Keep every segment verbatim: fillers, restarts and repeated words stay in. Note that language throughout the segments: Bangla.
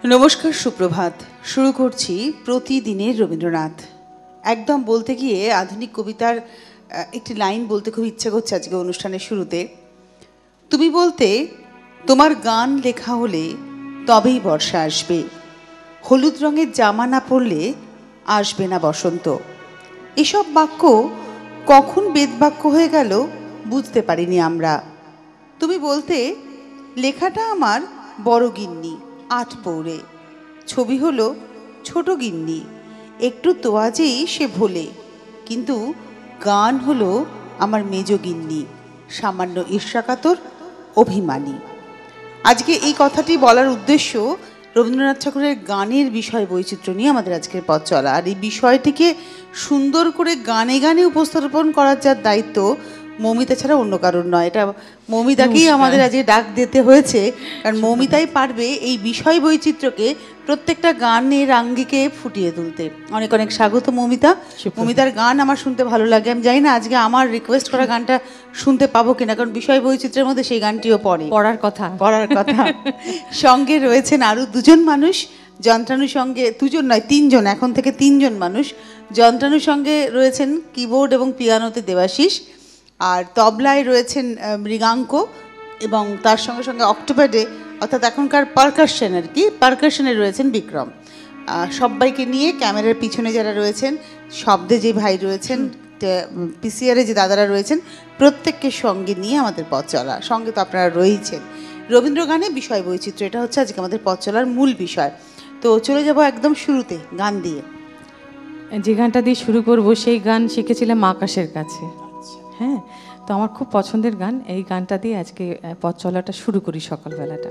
নমস্কার, সুপ্রভাত। শুরু করছি প্রতিদিনের রবীন্দ্রনাথ। একদম বলতে গিয়ে আধুনিক কবিতার একটি লাইন বলতে খুব ইচ্ছা করছে আজকে অনুষ্ঠানের শুরুতে। তুমি বলতে তোমার গান লেখা হলে তবেই বর্ষা আসবে, হলুদ রঙের জামা না পরলে আসবে না বসন্ত। এসব বাক্য কখন বেদবাক্য হয়ে গেল বুঝতে পারিনি আমরা। তুমি বলতে লেখাটা আমার বড় গিন্নি আট পৌরে, ছবি হলো ছোট গিন্নি একটু তোয়াজেই সে ভোলে, কিন্তু গান হলো আমার মেজ গিন্নি সামান্য ঈর্ষাকাতর অভিমানী। আজকে এই কথাটি বলার উদ্দেশ্য রবীন্দ্রনাথ ঠাকুরের গানের বিষয় বৈচিত্র্য নিয়ে আমাদের আজকের পথ চলা। আর এই বিষয়টিকে সুন্দর করে গানে গানে উপস্থাপন করার যার দায়িত্ব মৌমিতা ছাড়া অন্য কারণ নয়। এটা মৌমিতাকেই আমাদের আজকে ডাক দিতে হয়েছে, কারণ মৌমিতাই পারবে এই বিষয় বৈচিত্র্যকে প্রত্যেকটা গানের আঙ্গিকে ফুটিয়ে তুলতে। অনেক অনেক স্বাগত মৌমিতা। মৌমিতার গান আমার শুনতে ভালো লাগে। আমি জানি না আজকে আমার রিকোয়েস্ট করা গানটা শুনতে পাবো কিনা, কারণ বিষয় বৈচিত্র্যের মধ্যে সেই গানটিও পড়ে, পড়ার কথা পড়ার কথা সঙ্গে রয়েছেন আরও দুজন মানুষ যন্ত্রাণুর সঙ্গে, দুজন নয় তিনজন, এখন থেকে তিনজন মানুষ যন্ত্রাণুর সঙ্গে রয়েছেন কিবোর্ড এবং পিয়ানোতে দেবাশিস, আর তবলায় রয়েছেন মৃগাঙ্ক, এবং তার সঙ্গে সঙ্গে অক্টোপ্যাডে অর্থাৎ এখনকার পারকাশন আর কি পারকাশনে রয়েছেন বিক্রম। সবাইকে নিয়ে ক্যামেরার পিছনে যারা রয়েছেন, শব্দে যে ভাই রয়েছেন, পিসিআরে যে দাদারা রয়েছেন, প্রত্যেককে সঙ্গে নিয়ে আমাদের পথ চলা। সঙ্গে তো আপনারা রয়েছেন। রবীন্দ্র গানে বিষয় বৈচিত্র্য, এটা হচ্ছে আজকে আমাদের পথ চলার মূল বিষয়। তো চলে যাব একদম শুরুতে গান দিয়ে। যে গানটা দিয়ে শুরু করব সেই গান শিখেছিলাম আকাশের কাছে। হ্যাঁ, তো আমার খুব পছন্দের গান। এই গানটা দিয়ে আজকে পথ চলাটা শুরু করি সকালবেলাটা।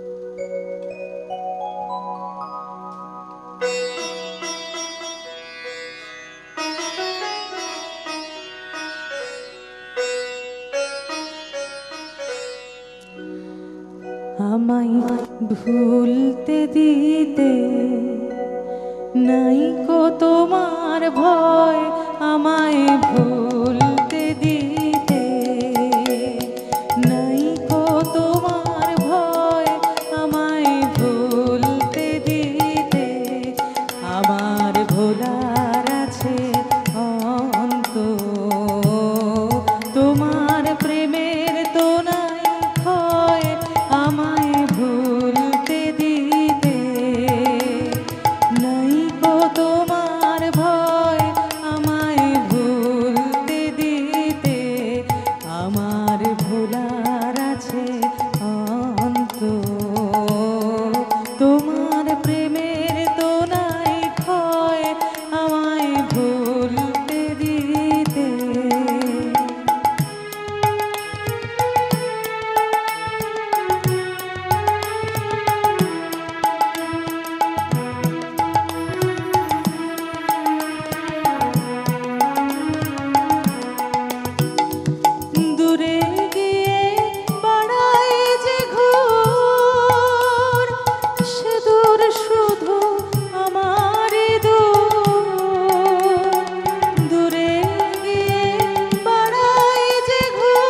আমায় ভুলতে দিতে নাই কো তোমার ভয়, আমায় ভুলতে দিতে নাই কো তোমার ভয়, আমায় ভুলতে দিতে আমার ভোলার আছে অন্ত, তোমার প্রেমের তো নাই ক্ষয়, আমায় ভুলতে দিতে নাই কো তোমার ভয়, আমায় ভুলতে দিতে আমার ভোলার আছে অন্ত, তোমার প্রেমের তো নাই ক্ষয়, আমায় ভুলতে দিতে। দূরে গিয়ে বাড়াই যে ঘোর, সে দূর শুধু আমারই দূর। দূরে গিয়ে বাড়াই যে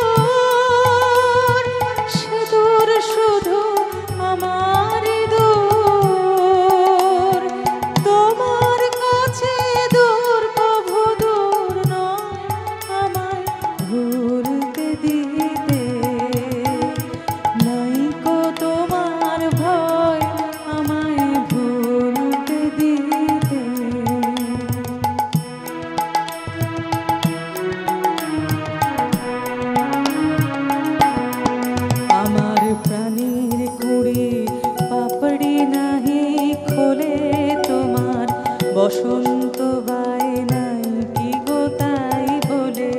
ঘোর, সে দূর শুধু আমারই দূর। তোমার কাছে দূর প্রভু দূর নয়, আমায় ভুলতে দিতে নাই কো তোমার ভয়, আমায় ভুলতে দিতে। আমার প্রাণীর কুড়ি পাপড়ি নাহি খোলে, তোমার বসন্ত বাই নাই কি গো তাই বলে।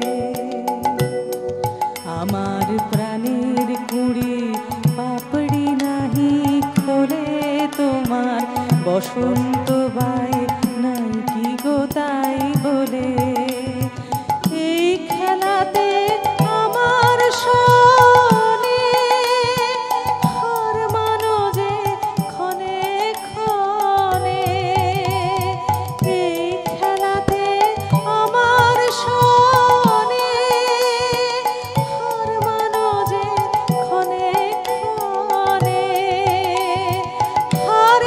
আমার প্রাণীর কুড়ি পাপড়ি নাহি খোলে, তোমার বসন্ত বাই নাই কি গো তাই বলে। এই খেলাতে আমার শোনে হার মানো যে ক্ষণে ক্ষণে, এই খেলাতে আমার শোনে হার মানো যে ক্ষণে ক্ষণে, হার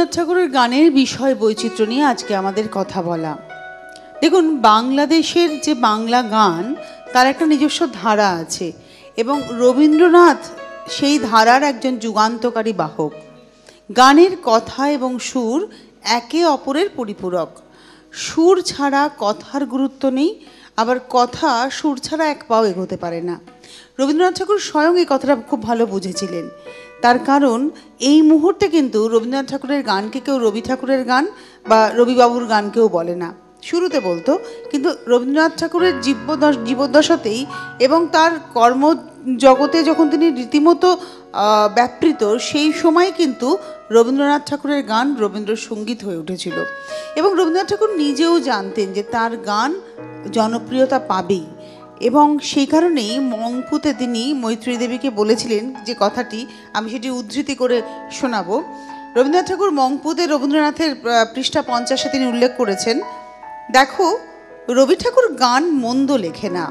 রবীন্দ্রনাথ ঠাকুরের গানের বিষয় বৈচিত্র্য নিয়ে আজকে আমাদের কথা বলা। দেখুন, বাংলাদেশের যে বাংলা গান তার একটা নিজস্ব ধারা আছে এবং রবীন্দ্রনাথ সেই ধারার একজন যুগান্তকারী বাহক। গানের কথা এবং সুর একে অপরের পরিপূরক। সুর ছাড়া কথার গুরুত্ব নেই, আবার কথা সুর ছাড়া এক পাও এগোতে পারে না। রবীন্দ্রনাথ ঠাকুর স্বয়ং এই কথাটা খুব ভালো বুঝেছিলেন। তার কারণ এই মুহূর্তে কিন্তু রবীন্দ্রনাথ ঠাকুরের গানকে কেউ রবি ঠাকুরের গান বা রবিবাবুর গান কেউ বলে না। শুরুতে বলতো, কিন্তু রবীন্দ্রনাথ ঠাকুরের জীবদশ জীবদ্দশাতেই এবং তার কর্ম জগতে যখন তিনি রীতিমতো ব্যাপৃত, সেই সময় কিন্তু রবীন্দ্রনাথ ঠাকুরের গান রবীন্দ্রসঙ্গীত হয়ে উঠেছিল। এবং রবীন্দ্রনাথ ঠাকুর নিজেও জানতেন যে তার গান জনপ্রিয়তা পাবেই, এবং সেই কারণেই মংপুতে তিনি মৈত্রী দেবীকে বলেছিলেন যে কথাটি, আমি সেটি উদ্ধৃতি করে শোনাবো। রবীন্দ্রনাথ ঠাকুর মংপুতে রবীন্দ্রনাথের পৃষ্ঠা পঞ্চাশে তিনি উল্লেখ করেছেন, দেখো, রবি ঠাকুর গান মন্দ লেখে না,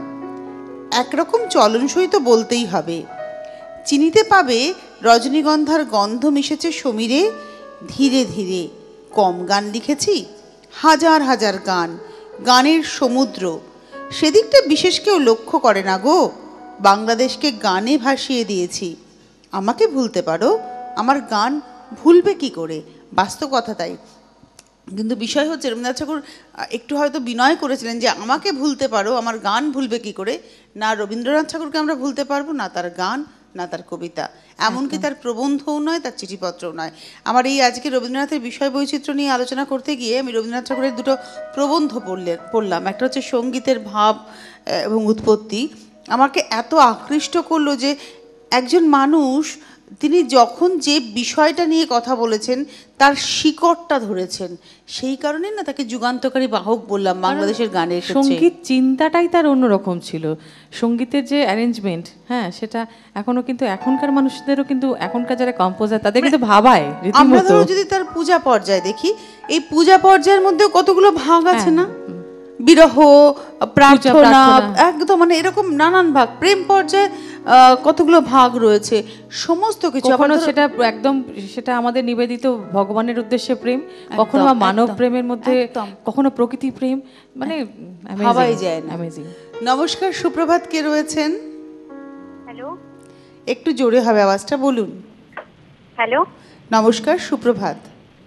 একরকম চলনসই তো বলতেই হবে। চিনিতে পাবে রজনীগন্ধার গন্ধ মিশেছে সমীরে, ধীরে ধীরে কম গান লিখেছি, হাজার হাজার গান, গানের সমুদ্র, সেদিকটা বিশেষ কেউ লক্ষ্য করে না গো। বাংলাদেশকে গানে ভাসিয়ে দিয়েছি, আমাকে ভুলতে পারো, আমার গান ভুলবে কি করে? বাস্তব কথা তাই। কিন্তু বিষয় হচ্ছে, রবীন্দ্রনাথ ঠাকুর একটু হয়তো বিনয় করেছিলেন যে আমাকে ভুলতে পারো, আমার গান ভুলবে কি করে। না রবীন্দ্রনাথ ঠাকুরকে আমরা ভুলতে পারবো, না তার গান, না তার কবিতা, এমনকি তার প্রবন্ধও নয়, তার চিঠিপত্রও নয়। আমার এই আজকে রবীন্দ্রনাথের বিষয় বৈচিত্র্য নিয়ে আলোচনা করতে গিয়ে আমি রবীন্দ্রনাথ ঠাকুরের দুটো প্রবন্ধ পড়লে পড়লাম। একটা হচ্ছে সঙ্গীতের ভাব এবং উৎপত্তি। আমাকে এত আকৃষ্ট করলো যে একজন মানুষ, তিনি যখন যে বিষয়টা নিয়ে কথা বলেছেন তার শিকড়টা ধরেছেন, সেই কারণে না তাকে যুগান্তকারী বাহক বললাম বাংলাদেশের গানের। সঙ্গীত চিন্তাটাই তার অন্যরকম ছিল। সঙ্গীতের যে অ্যারেঞ্জমেন্ট, হ্যাঁ, সেটা এখনো কিন্তু এখনকার মানুষদেরও কিন্তু এখনকার যারা কম্পোজার তাদের কিন্তু ভাবায় রীতিমতো। আমরা ধরো যদি তার পূজা পর্যায়ে দেখি, এই পূজা পর্যায়ের মধ্যে কতগুলো ভাগ আছে না, বিরহ, প্রার্থনা, একদম মানে এরকম নানান ভাগ। প্রেম পর্যায়ে কতগুলো ভাগ রয়েছে, সমস্ত কিছু। কখনো সেটা একদম সেটা আমাদের নিবেদিত ভগবানের উদ্দেশ্যে প্রেম, কখনো বা মানব প্রেমের মধ্যে, কখনো প্রকৃতি প্রেম, মানে ভাবাই যায় না। নমস্কার, সুপ্রভাত, কে রয়েছেন? হ্যালো, একটু জোরে হবে আওয়াজটা, বলুন। হ্যালো, নমস্কার, সুপ্রভাত।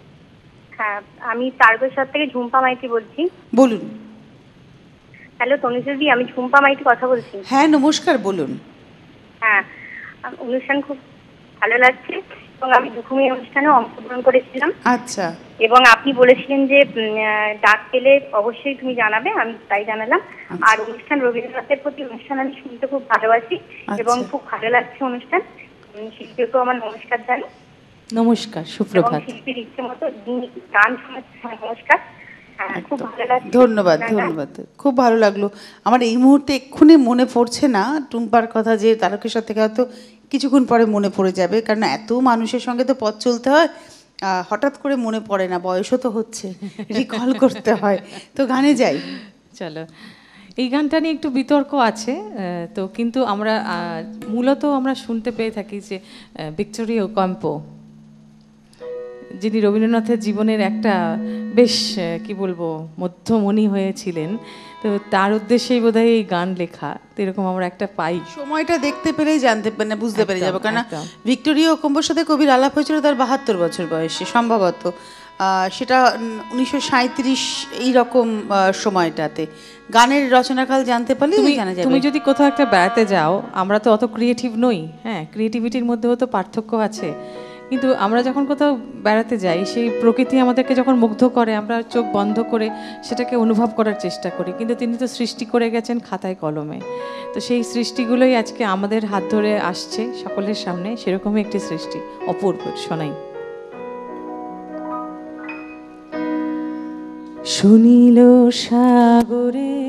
হ্যাঁ, আমি তারকেশ্বর থেকে ঝুম্পা মাইতি বলছি। বলুন। হ্যালো তনুশ্রী, আমি ঝুম্পা মাইতি কথা বলছি। হ্যাঁ নমস্কার, বলুন। হ্যাঁ, অনুষ্ঠান খুব ভালো লাগছে এবং আমি দুখুমি অনুষ্ঠানে অংশগ্রহণ করেছিলাম। আচ্ছা। এবং আপনি বলেছিলেন যে ডাক পেলে অবশ্যই তুমি জানাবে, আমি তাই জানালাম। আর অনুষ্ঠান, রবীন্দ্রনাথের প্রতি অনুষ্ঠান আমি শুনতে খুব ভালোবাসি এবং খুব ভালো লাগছে অনুষ্ঠান। শিল্পীকেও আমার নমস্কার জানাই। নমস্কার, সুপ্রভাত। শিল্পীর ইচ্ছে মতো গান শোনাচ্ছি, নমস্কার। ধন্যবাদ, ধন্যবাদ, খুব ভালো লাগলো। আমার এই মুহূর্তে এক্ষুনি মনে পড়ছে না টুম্পার কথা, যে তারকেশ্বর থেকে হয়তো কিছুক্ষণ পরে মনে পড়ে যাবে, কারণ এত মানুষের সঙ্গে তো পথ চলতে হয়, হঠাৎ করে মনে পড়ে না, বয়সও তো হচ্ছে, রিকল করতে হয়। তো গানে যাই, চলো। এই গানটা নিয়ে একটু বিতর্ক আছে তো, কিন্তু আমরা মূলত আমরা শুনতে পেয়ে থাকি যে ভিক্টোরিয়া ওকাম্পো, যিনি রবীন্দ্রনাথের জীবনের একটা বেশ কি বলবো মধ্যমণি হয়েছিলেন, তো তার উদ্দেশ্যেই বোধহয় এই গান লেখা। তো এরকম আমরা একটা পাই, সময়টা দেখতে পেলেই জানতে পারে, বুঝতে পেরে যাবো। কেন ভিক্টোরিয়া ওকাম্পোর সাথে কবির আলাপ হয়েছিল তার বাহাত্তর বছর বয়সে সম্ভবত, সেটা উনিশশো সাঁইত্রিশ এইরকম সময়টাতে। গানের রচনাকাল জানতে পারলে জানা যাবে। তুমি যদি কোথাও একটা বেড়াতে যাও, আমরা তো অত ক্রিয়েটিভ নই, হ্যাঁ, ক্রিয়েটিভিটির মধ্যেও তো পার্থক্য আছে, কিন্তু আমরা যখন কোথাও বেড়াতে যাই, সেই প্রকৃতি আমাদেরকে যখন মুগ্ধ করে, আমরা চোখ বন্ধ করে সেটাকে অনুভব করার চেষ্টা করি। কিন্তু তিনি তো সৃষ্টি করে গেছেন খাতায় কলমে, তো সেই সৃষ্টিগুলোই আজকে আমাদের হাত ধরে আসছে সকলের সামনে, সেরকমই একটি সৃষ্টি। অপূর্ব, শোনাই। শুনিল সাগরে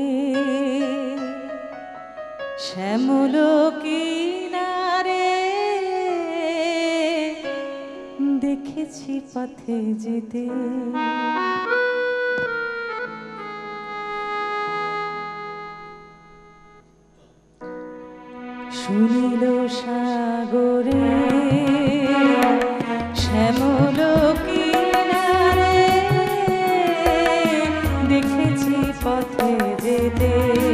শ্যামল কিনারে, দেখেছি পথে যেতে শুনিল সাগরে শ্যামল কিনারে, পথে যেতে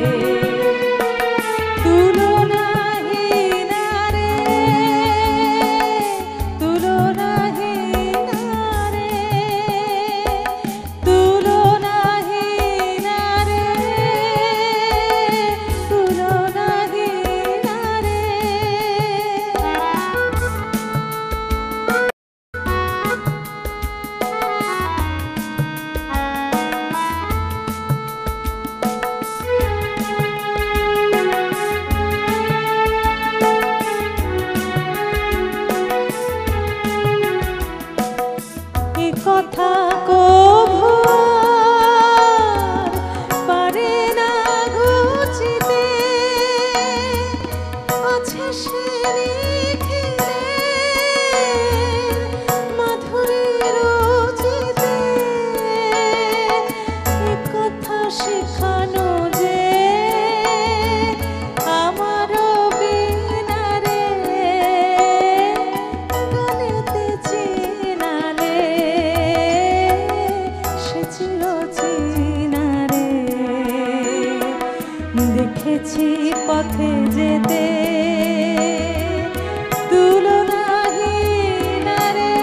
তুলনাহীন রে, তুলনাহীন রে, তুলনাহীন রে, তুলনাহীন রে। এ কথা কভু আর পারে না ঘুচিতে, আছে সে নিখিলে মাধুরীর রুচিতে। এ কথা শেখানো যে আমারও বিনা রে, গানেতে চিনালে সে চিরচেনা রে। দেখেছি পথে যেতে তুলনাহীন রে,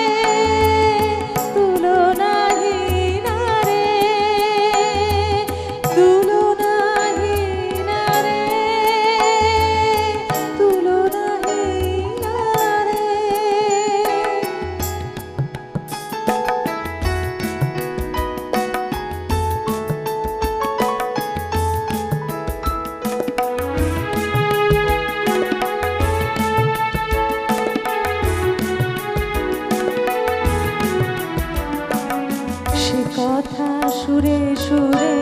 তুলনাহীন রে, তুলনাহীন রে, তুলনাহীন রে। সে কথা সুরে সুরে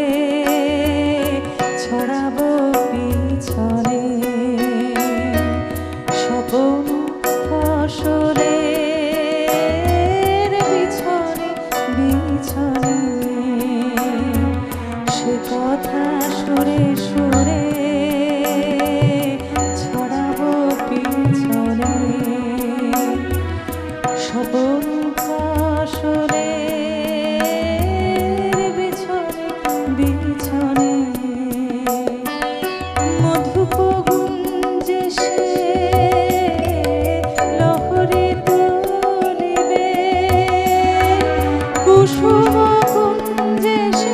ছড়াবো পিছনে, স্বপন ফসলের বিছনে বিছনে। সে কথা সুরে সুরে ছড়াবো পিছনে, স্বপন ফসলের বিছনে বিছনে। মধুপ গুঞ্জে সে লহরী তুলিবে, কুসুম কুঞ্জে সে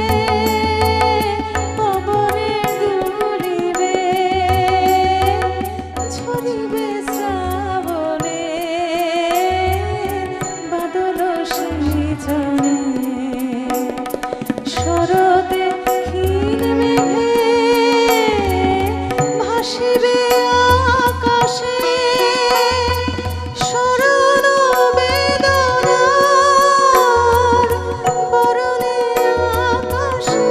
পবনে দুলিবে, ছড়িবে শ্রাবণে বাদল সিঞ্চনে। শরতে ক্ষীণ মেঘে ভাসিবে আকাশে, শরণ বেদনার বরণে আকাশে।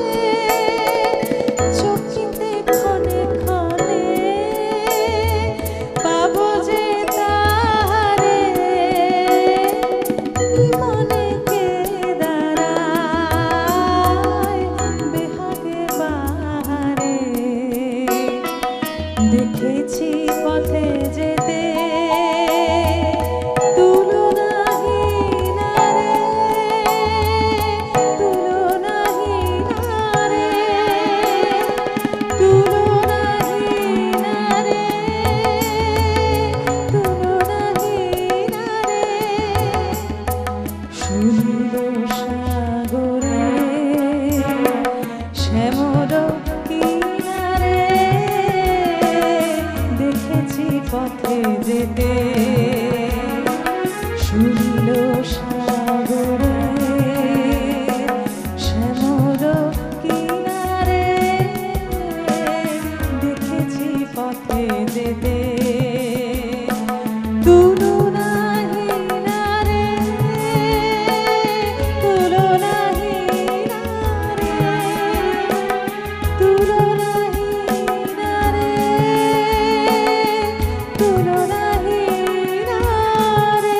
চকিতে ক্ষণে ক্ষণে পাবো যে তাহারে, মনে কে দাঁড়ায় বেহাগে বাহারে। দেখেছি পথে যেতে তুলনাহীন রে, তুলনাহীন রে, তুলনাহীন রে, তুলনাহীন রে। সুনীল সাগরে শ্যামল কিনারে, দেখেছি পথে যেতে সুনীল সাগরে শ্যামল কিনারে, দেখেছি পথে যেতে তুলনাহীন রে, তুলনাহীন রে, তুলনাহীন রে, তুলনাহীন রে।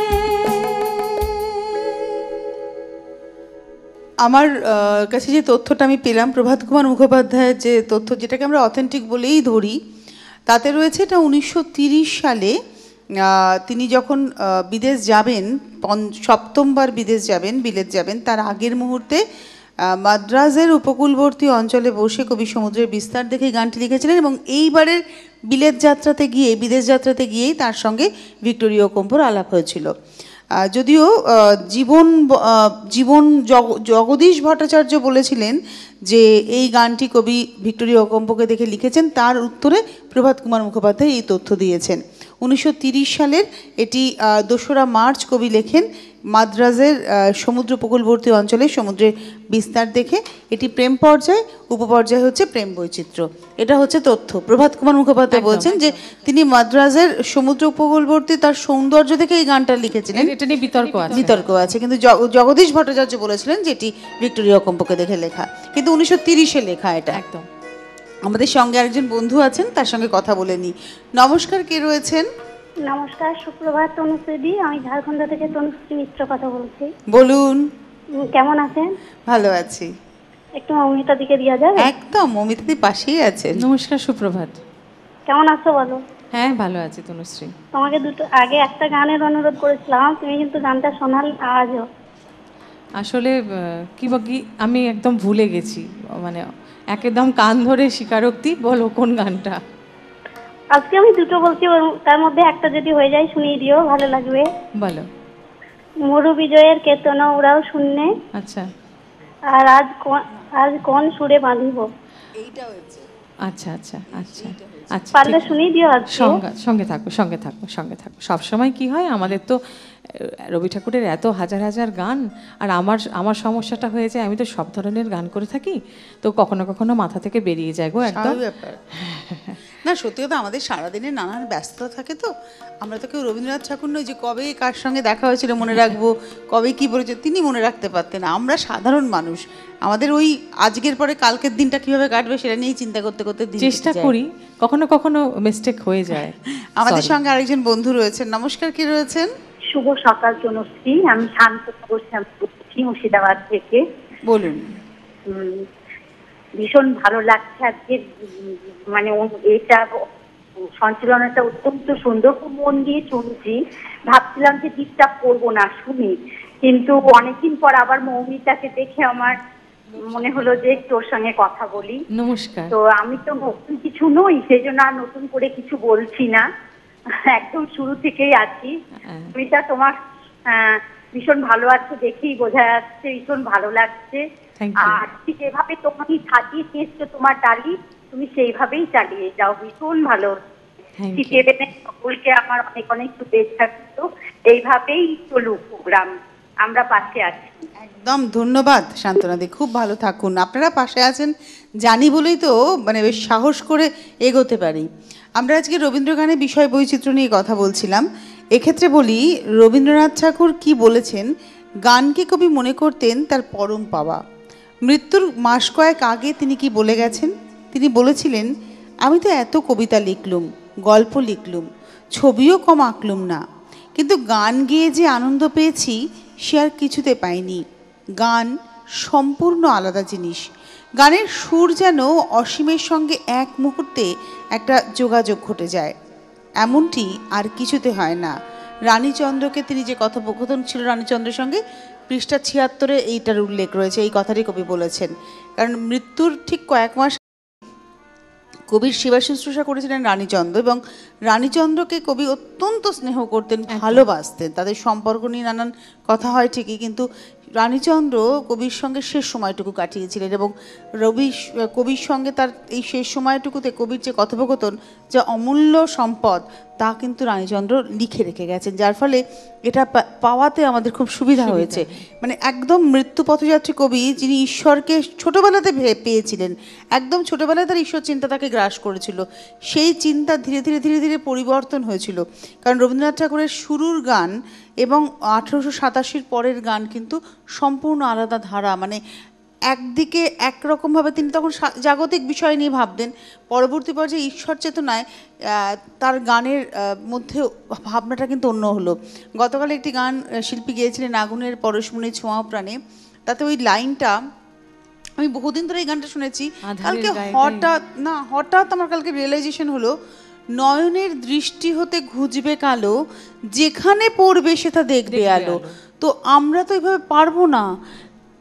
আমার আহ, কাছে যে তথ্যটা আমি পেলাম প্রভাত কুমার মুখোপাধ্যায়ের যে তথ্য, যেটাকে আমরা অথেন্টিক বলেই ধরি, তাতে রয়েছে এটা উনিশশো তিরিশ সালে আহ, তিনি যখন আহ, বিদেশ যাবেন, পঞ্চ- সপ্তমবার বিদেশ যাবেন, বিলেত যাবেন, তার আগের মুহূর্তে আহ, মাদ্রাজের উপকূলবর্তী অঞ্চলে বসে কবি সমুদ্রের বিস্তার দেখে এই গানটি লিখেছিলেন এবং এইবারের বিলেত যাত্রাতে গিয়ে বিদেশ যাত্রাতে গিয়েই তার সঙ্গে ভিক্টোরিয়া ওকম্পোর আলাপ হয়েছিল। আহ, যদিও আহ, জীবন ব- আহ, জীবন জগ- জগদীশ ভট্টাচার্য বলেছিলেন যে এই গানটি কবি ভিক্টোরিয়া ওকম্পোকে দেখে লিখেছেন, তার উত্তরে প্রভাত কুমার মুখোপাধ্যায় এই তথ্য দিয়েছেন। উনিশশো তিরিশ সালের এটি আহ, দোসরা মার্চ কবি লেখেন মাদ্রাজের আহ, সমুদ্র উপকূলবর্তী অঞ্চলে সমুদ্রের বিস্তার দেখে এটি প্রেম পর্যায়, উপপর্যায় হচ্ছে প্রেম বৈচিত্র্য। এটা হচ্ছে তথ্য। প্রভাত কুমার মুখোপাধ্যায় একদম, বলছেন যে তিনি মাদ্রাজের সমুদ্র উপকূলবর্তী তার সৌন্দর্য দেখে এই গানটা লিখেছিলেন। এটা নিয়ে বিতর্ক আছে। বিতর্ক আছে, কিন্তু জ- জগদীশ ভট্টাচার্য বলেছিলেন যে এটি ভিক্টোরিয়া ওকম্পোকে দেখে লেখা, কিন্তু উনিশশো তিরিশে লেখা এটা। একদম। আমাদের সঙ্গে আরেকজন বন্ধু আছেন, তার সঙ্গে কথা বলে নিই। নমস্কার, কে রয়েছেন? নমস্কার, সুপ্রভাত তনুশ্রী। আমি ঝাড়খণ্ড থেকে তনুশ্রী মিত্র কথা বলছি। বলুন। উম, কেমন আছেন? ভালো আছি। একটু অমিতা দিকে দিয়া যাবে? একদম, অমিতাদি পাশেই আছেন। নমস্কার, সুপ্রভাত। কেমন আছো বলো? হ্যাঁ, ভালো আছি তনুশ্রী। তোমাকে দুটো আগে একটা গানের অনুরোধ করেছিলাম, তুমি কিন্তু গানটা শোনাল আজও। আসলে আহ, কি বা কি আমি একদম ভুলে গেছি, মানে একদম কান ধরে স্বীকারোক্তি, বলো কোন গানটা? আজকে আমি দুটো বলছি, ওর- তার মধ্যে একটা যদি হয়ে যায় শুনিয়ে দিও, ভালো লাগবে। বলো। মরু বিজয়ের কেতন ওরাও শূন্যে, আচ্ছা আর আজ কোন- আজ কোন সুরে বাঁধিব। আচ্ছা আচ্ছা আচ্ছা আচ্ছা, পারলে ঠিক। শুনিয়ে দিও আজকে। সঙ্গে সঙ্গে থাকবো, সঙ্গে থাকবো, সঙ্গে থাকবো। সবসময় কি হয়, আমাদের তো আহ, রবি ঠাকুরের এত হাজার হাজার গান, আর আমার আমার সমস্যাটা হয়ে যায়, আমি তো সব ধরনের গান করে থাকি, তো কখনো কখনো মাথা থেকে বেরিয়ে যায় গো একদম। স্বাভাবিক ব্যাপার। না, সত্যি কথা, আমাদের সারাদিনে নানান ব্যস্ততা থাকে, তো আমরা তো কেউ রবীন্দ্রনাথ ঠাকুর নই যে কবে কার সঙ্গে দেখা হয়েছিল মনে রাখবো, কবে কি বলেছে তিনি মনে রাখতে পারতেন। আমরা সাধারণ মানুষ, আমাদের ওই আজকের পরে কালকের দিনটা কিভাবে কাটবে সেটা নিয়েই চিন্তা করতে করতে দিন চেষ্টা কেটে যায়। করি, কখনো কখনো মিস্টেক হয়ে যায়। আমাদের Sorry. সঙ্গে আরেকজন বন্ধু রয়েছেন। নমস্কার, কে রয়েছেন? শুভ সকাল তনুশ্রী, আমি শান্ত বলছি মুর্শিদাবাদ থেকে। বলুন। উম, ভীষণ ভালো লাগছে আজকে, উম, মানে ও- এটা সঞ্চালনাটা অত্যন্ত সুন্দর, খুব মন দিয়ে শুনছি। ভাবছিলাম যে ডিস্টার্ব করবো না শুনি, কিন্তু অনেকদিন পর আবার মৌমিতাকে দেখে আমার মনে হলো যে তোর সঙ্গে কথা বলি। নমস্কার। তো আমি তো নতুন কিছু নই, সেই জন্য আর নতুন করে কিছু বলছি না, একদম শুরু থেকেই আছি। হ্যাঁ। মিতা, তোমার আহ, ভীষণ ভালো আছে দেখেই বোঝা যাচ্ছে, ভীষণ ভালো লাগছে। Thank you. আর ঠিক এভাবে তোমাকে সাজিয়ে চেয়েছো তোমার ডালি, তুমি সেইভাবেই চালিয়ে যাও, ভীষণ ভালো। Thank you. সিটিএফএম সকলকে আমার অনেক অনেক শুভেচ্ছা, কিন্তু এইভাবেই চলুক প্রোগ্রাম, আমরা পাশে আছি। একদম ধন্যবাদ শান্তনাদি, খুব ভালো থাকুন। আপনারা পাশে আছেন জানি বলেই তো মানে বেশ সাহস করে এগোতে পারি। আমরা আজকে রবীন্দ্র গানের বিষয় বৈচিত্র্য নিয়ে কথা বলছিলাম। এক্ষেত্রে বলি, রবীন্দ্রনাথ ঠাকুর কি বলেছেন, গানকে কবি মনে করতেন তার পরম পাওয়া। মৃত্যুর মাস কয়েক আগে তিনি কি বলে গেছেন? তিনি বলেছিলেন, আমি তো এত কবিতা লিখলুম, গল্প লিখলুম, ছবিও কম আঁকলুম না, কিন্তু গান গেয়ে যে আনন্দ পেয়েছি সে আর কিছুতে পাইনি। গান সম্পূর্ণ আলাদা জিনিস। গানের সুর যেন অসীমের সঙ্গে এক মুহূর্তে একটা যোগাযোগ ঘটে যায়, এমনটি আর কিছুতে হয় না। রানীচন্দ্রকে তিনি যে কথোপকথন ছিল রানীচন্দ্রের সঙ্গে, পৃষ্ঠা ছিয়াত্তরে এইটার উল্লেখ রয়েছে, এই কথাটি কবি বলেছেন। কারণ মৃত্যুর ঠিক কয়েক মাস কবির সেবা শুশ্রূষা করেছিলেন রানীচন্দ্র, এবং রানীচন্দ্রকে কবি অত্যন্ত স্নেহ করতেন, ভালোবাসতেন। তাদের সম্পর্ক নিয়ে নানান কথা হয় ঠিকই, কিন্তু রানীচন্দ্র কবির সঙ্গে শেষ সময়টুকু কাটিয়েছিলেন, এবং রবি কবির সঙ্গে তার এই শেষ সময়টুকুতে কবির যে কথোপকথন, যা অমূল্য সম্পদ, তা কিন্তু রানীচন্দ্র লিখে রেখে গেছেন, যার ফলে এটা পা- পাওয়াতে আমাদের খুব সুবিধা হয়েছে। মানে একদম মৃত্যু পথযাত্রী কবি, যিনি ঈশ্বরকে ছোটবেলাতে ভে- পেয়েছিলেন, একদম ছোটবেলায় তার ঈশ্বর চিন্তা তাকে গ্রাস করেছিল, সেই চিন্তা ধীরে ধীরে ধীরে ধীরে পরিবর্তন হয়েছিল। কারণ রবীন্দ্রনাথ ঠাকুরের শুরুর গান এবং আঠেরোশো সাতাশির পরের গান কিন্তু সম্পূর্ণ আলাদা ধারা। মানে একদিকে একরকমভাবে তিনি তখন সা- জাগতিক বিষয় নিয়ে ভাবতেন, পরবর্তী পর্যায়ে ঈশ্বর চেতনায় আহ, তার গানের আহ, মধ্যে ভাবনাটা কিন্তু অন্য হলো। গতকাল একটি গান আহ, শিল্পী গিয়েছিলেন, আগুনের পরশমণি ছোঁয়া প্রাণে, তাতে ওই লাইনটা আমি বহুদিন ধরে এই গানটা শুনেছি, আধারের কালকে গায়ে গায়ে। হঠাৎ না হঠাৎ আমার কালকে রিয়েলাইজেশন হলো, নয়নের দৃষ্টি হতে ঘুচবে কালো, যেখানে পড়বে সেটা দেখবে দেখবে আলো। আলো। তো আমরা তো এইভাবে পারবো না।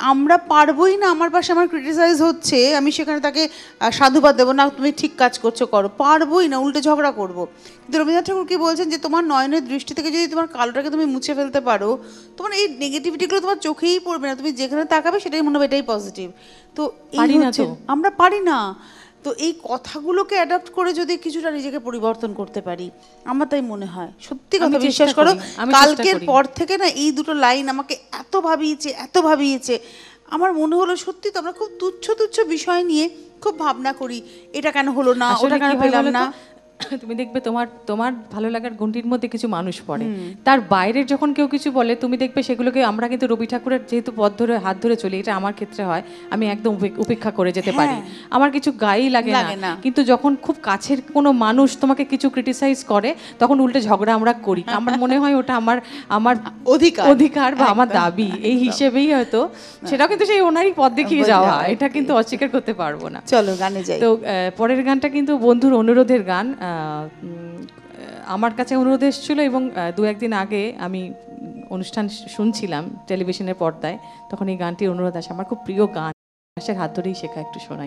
আমরা পারবোই না, আমার পাশে আমার ক্রিটিসাইজ হচ্ছে, আমি সেখানে তাকে আহ, সাধুবাদ দেবো না, তুমি ঠিক কাজ করছো করো, পারবোই না, উল্টে ঝগড়া করবো। কিন্তু রবীন্দ্রনাথ ঠাকুর কি বলছেন যে তোমার নয়নের দৃষ্টি থেকে যদি তোমার কালোটাকে তুমি মুছে ফেলতে পারো, তোমার এই নেগেটিভিটিগুলো তোমার চোখেই পড়বে না, তুমি যেখানে তাকাবে সেটাই মনে হবে এটাই পজিটিভ। তো এই পারি না হচ্ছে, তো। আমরা পারি না। তো এই কথাগুলোকে অ্যাডাপ্ট করে যদি কিছুটা নিজেকে পরিবর্তন করতে পারি, আমার তাই মনে হয়। সত্যি আমি কথা, চেষ্টা বিশ্বাস করো, করি, আমি চেষ্টা কালকের করি। পর থেকে না এই দুটো লাইন আমাকে এত ভাবিয়েছে, এত ভাবিয়েছে, আমার মনে হলো সত্যি তো আমরা খুব তুচ্ছ তুচ্ছ বিষয় নিয়ে খুব ভাবনা করি, এটা কেন হলো না, আসলে ওটা কেন কি হয় পেলাম বলো তো? না। তুমি দেখবে তোমার তোমার ভালো লাগার গণ্ডির মধ্যে কিছু মানুষ পড়ে, তার বাইরের যখন কেউ কিছু বলে তুমি দেখবে সেগুলোকে, আমরা কিন্তু রবি ঠাকুরের যেহেতু পথ ধরে হাত ধরে চলি, এটা আমার ক্ষেত্রে হয়, আমি একদম উপে- উপেক্ষা করে যেতে পারি, আমার কিছু গায়েই লাগে লাগে না। না। কিন্তু যখন খুব কাছের কোনো মানুষ তোমাকে কিছু ক্রিটিসাইজ করে, তখন উল্টে ঝগড়া আমরা করি। আমার মনে হয় ওটা আমার আমার অধিকার। অধিকার বা আমার দাবি, এই হিসেবেই হয়তো সেটাও কিন্তু সেই ওনারই পথ দেখিয়ে যাওয়া, এটা কিন্তু অস্বীকার করতে পারবো না। চলো গানে যাই। তো আহ, পরের গানটা কিন্তু বন্ধুর অনুরোধের গান। আহ, উম, আমার কাছে অনুরোধ এসেছিল এবং আহ, দু একদিন আগে আমি উম, অনুষ্ঠান শুনছিলাম টেলিভিশনের পর্দায়, তখন এই গানটির অনুরোধ আসে। আমার খুব প্রিয় গান, আকাশের হাত ধরেই শেখা, একটু শোনাই।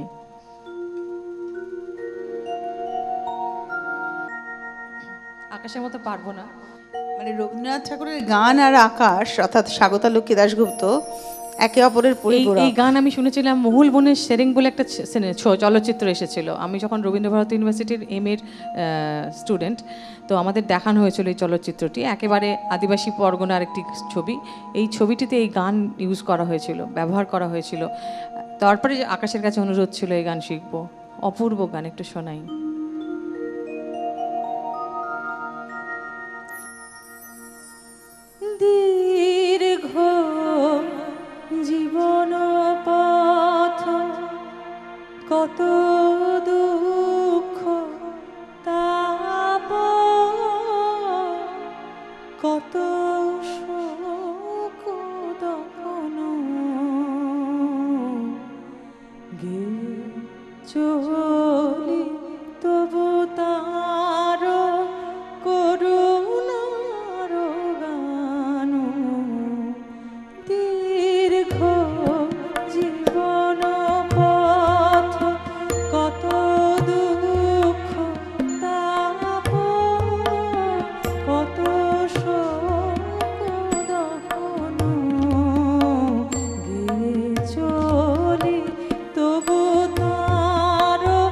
আকাশের মতো পারবো না। মানে রবীন্দ্রনাথ ঠাকুরের গান আর আকাশ, অর্থাৎ স্বাগতা লক্ষ্মী দাশগুপ্ত, একে অপরের এই পরিপূরক। এই গান আমি শুনেছিলাম মহুল বনের সেরেং বলে একটা ছ- সিনে- ছ- চলচ্চিত্র এসেছিল। আমি যখন রবীন্দ্রভারতী ইউনিভার্সিটির এম এর স্টুডেন্ট, তো আমাদের দেখানো হয়েছিল এই চলচ্চিত্রটি, একেবারে আদিবাসী পরগনার একটি ছবি। এই ছবিটিতে এই গান ইউজ করা হয়েছিল, ব্যবহার করা হয়েছিল। তারপরে যে আকাশের কাছে অনুরোধ ছিল এই গান শিখবো। অপূর্ব গান, একটু শোনাই। দীর্ঘ জীবন পথ, কত দুঃখ তাপ, কত শোক দহন, গে চলি তবু তার করুণার গান। দীর্ঘ জীবন পথ, কত দুঃখ তাপ, কত শোক দহন, গে চলি তবু তার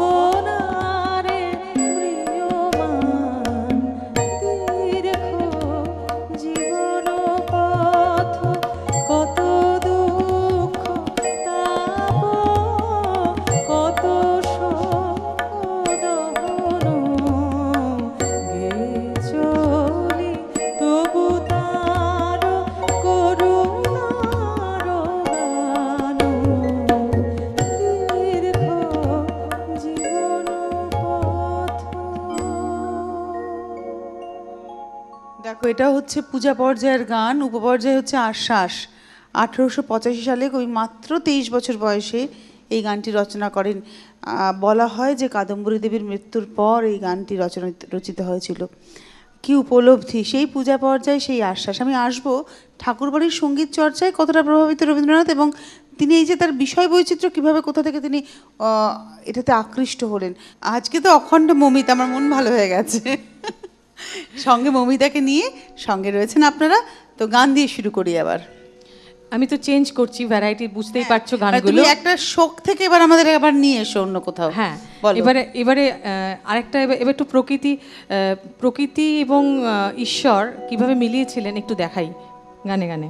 ভাবনারে ম্রিয়মান দীর্ঘ জীবন পথ, কত দুঃখ তাপ, কত শোধন গে চলি তবু তার করুণার গান, দীর্ঘ জীবন পথ। দেখো, এটা হচ্ছে পূজা পর্যায়ের গান, উপপর্যায় হচ্ছে আশ্বাস। আঠেরোশো পঁচাশি সালে কবি মাত্র তেইশ বছর বয়সে এই গানটি রচনা করেন। আহ, বলা হয় যে কাদম্বরী দেবীর মৃত্যুর পর এই গানটি রচনা রচিত হয়েছিল। কি উপলব্ধি সেই পূজা পর্যায়ে, সেই আশ্বাস। আমি আসবো ঠাকুরবাড়ির সঙ্গীত চর্চায় কতটা প্রভাবিত রবীন্দ্রনাথ, এবং তিনি এই যে তার বিষয় বৈচিত্র্য কীভাবে, কোথা থেকে তিনি আহ, এটাতে আকৃষ্ট হলেন। আজকে তো অখণ্ড মমিতা, আমার মন ভালো হয়ে গেছে। সঙ্গে মমিতাকে নিয়ে সঙ্গে রয়েছেন আপনারা, তো গান দিয়ে শুরু করি আবার। আমি তো চেঞ্জ করছি ভ্যারাইটি, বুঝতেই পারছো মানে গানগুলো। তুমি একটা শোক থেকে এবার আমাদের আবার নিয়ে এসো অন্য কোথাও। হ্যাঁ, বলো। এবারে এবারে আহ, আরেকটা এবার এবার একটু প্রকৃতি আহ, প্রকৃতি এবং আহ, ঈশ্বর কিভাবে মিলিয়েছিলেন একটু দেখাই গানে গানে।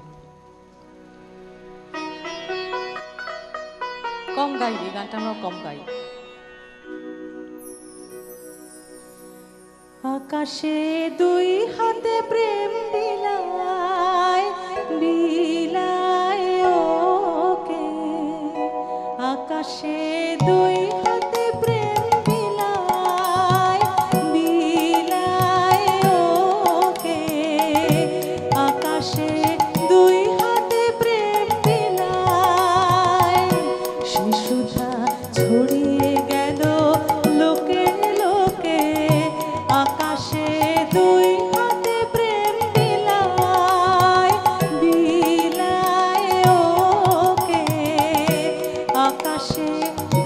কম গাই, এই গানটা আমরা কম গাই। আকাশে দুই হাতে প্রেম বিলায় বিলায় ওকে, আকাশে দুই হাতে প্রেম বিলায় বিলায় ওকে, আকাশে দুই হাতে প্রেম বিলায়, সে সুধা ছড়িয়ে গেল লোকে লোকে, আকাশে দুই হাতে প্রেম বিলায় বিলায় ওকে, আকাশে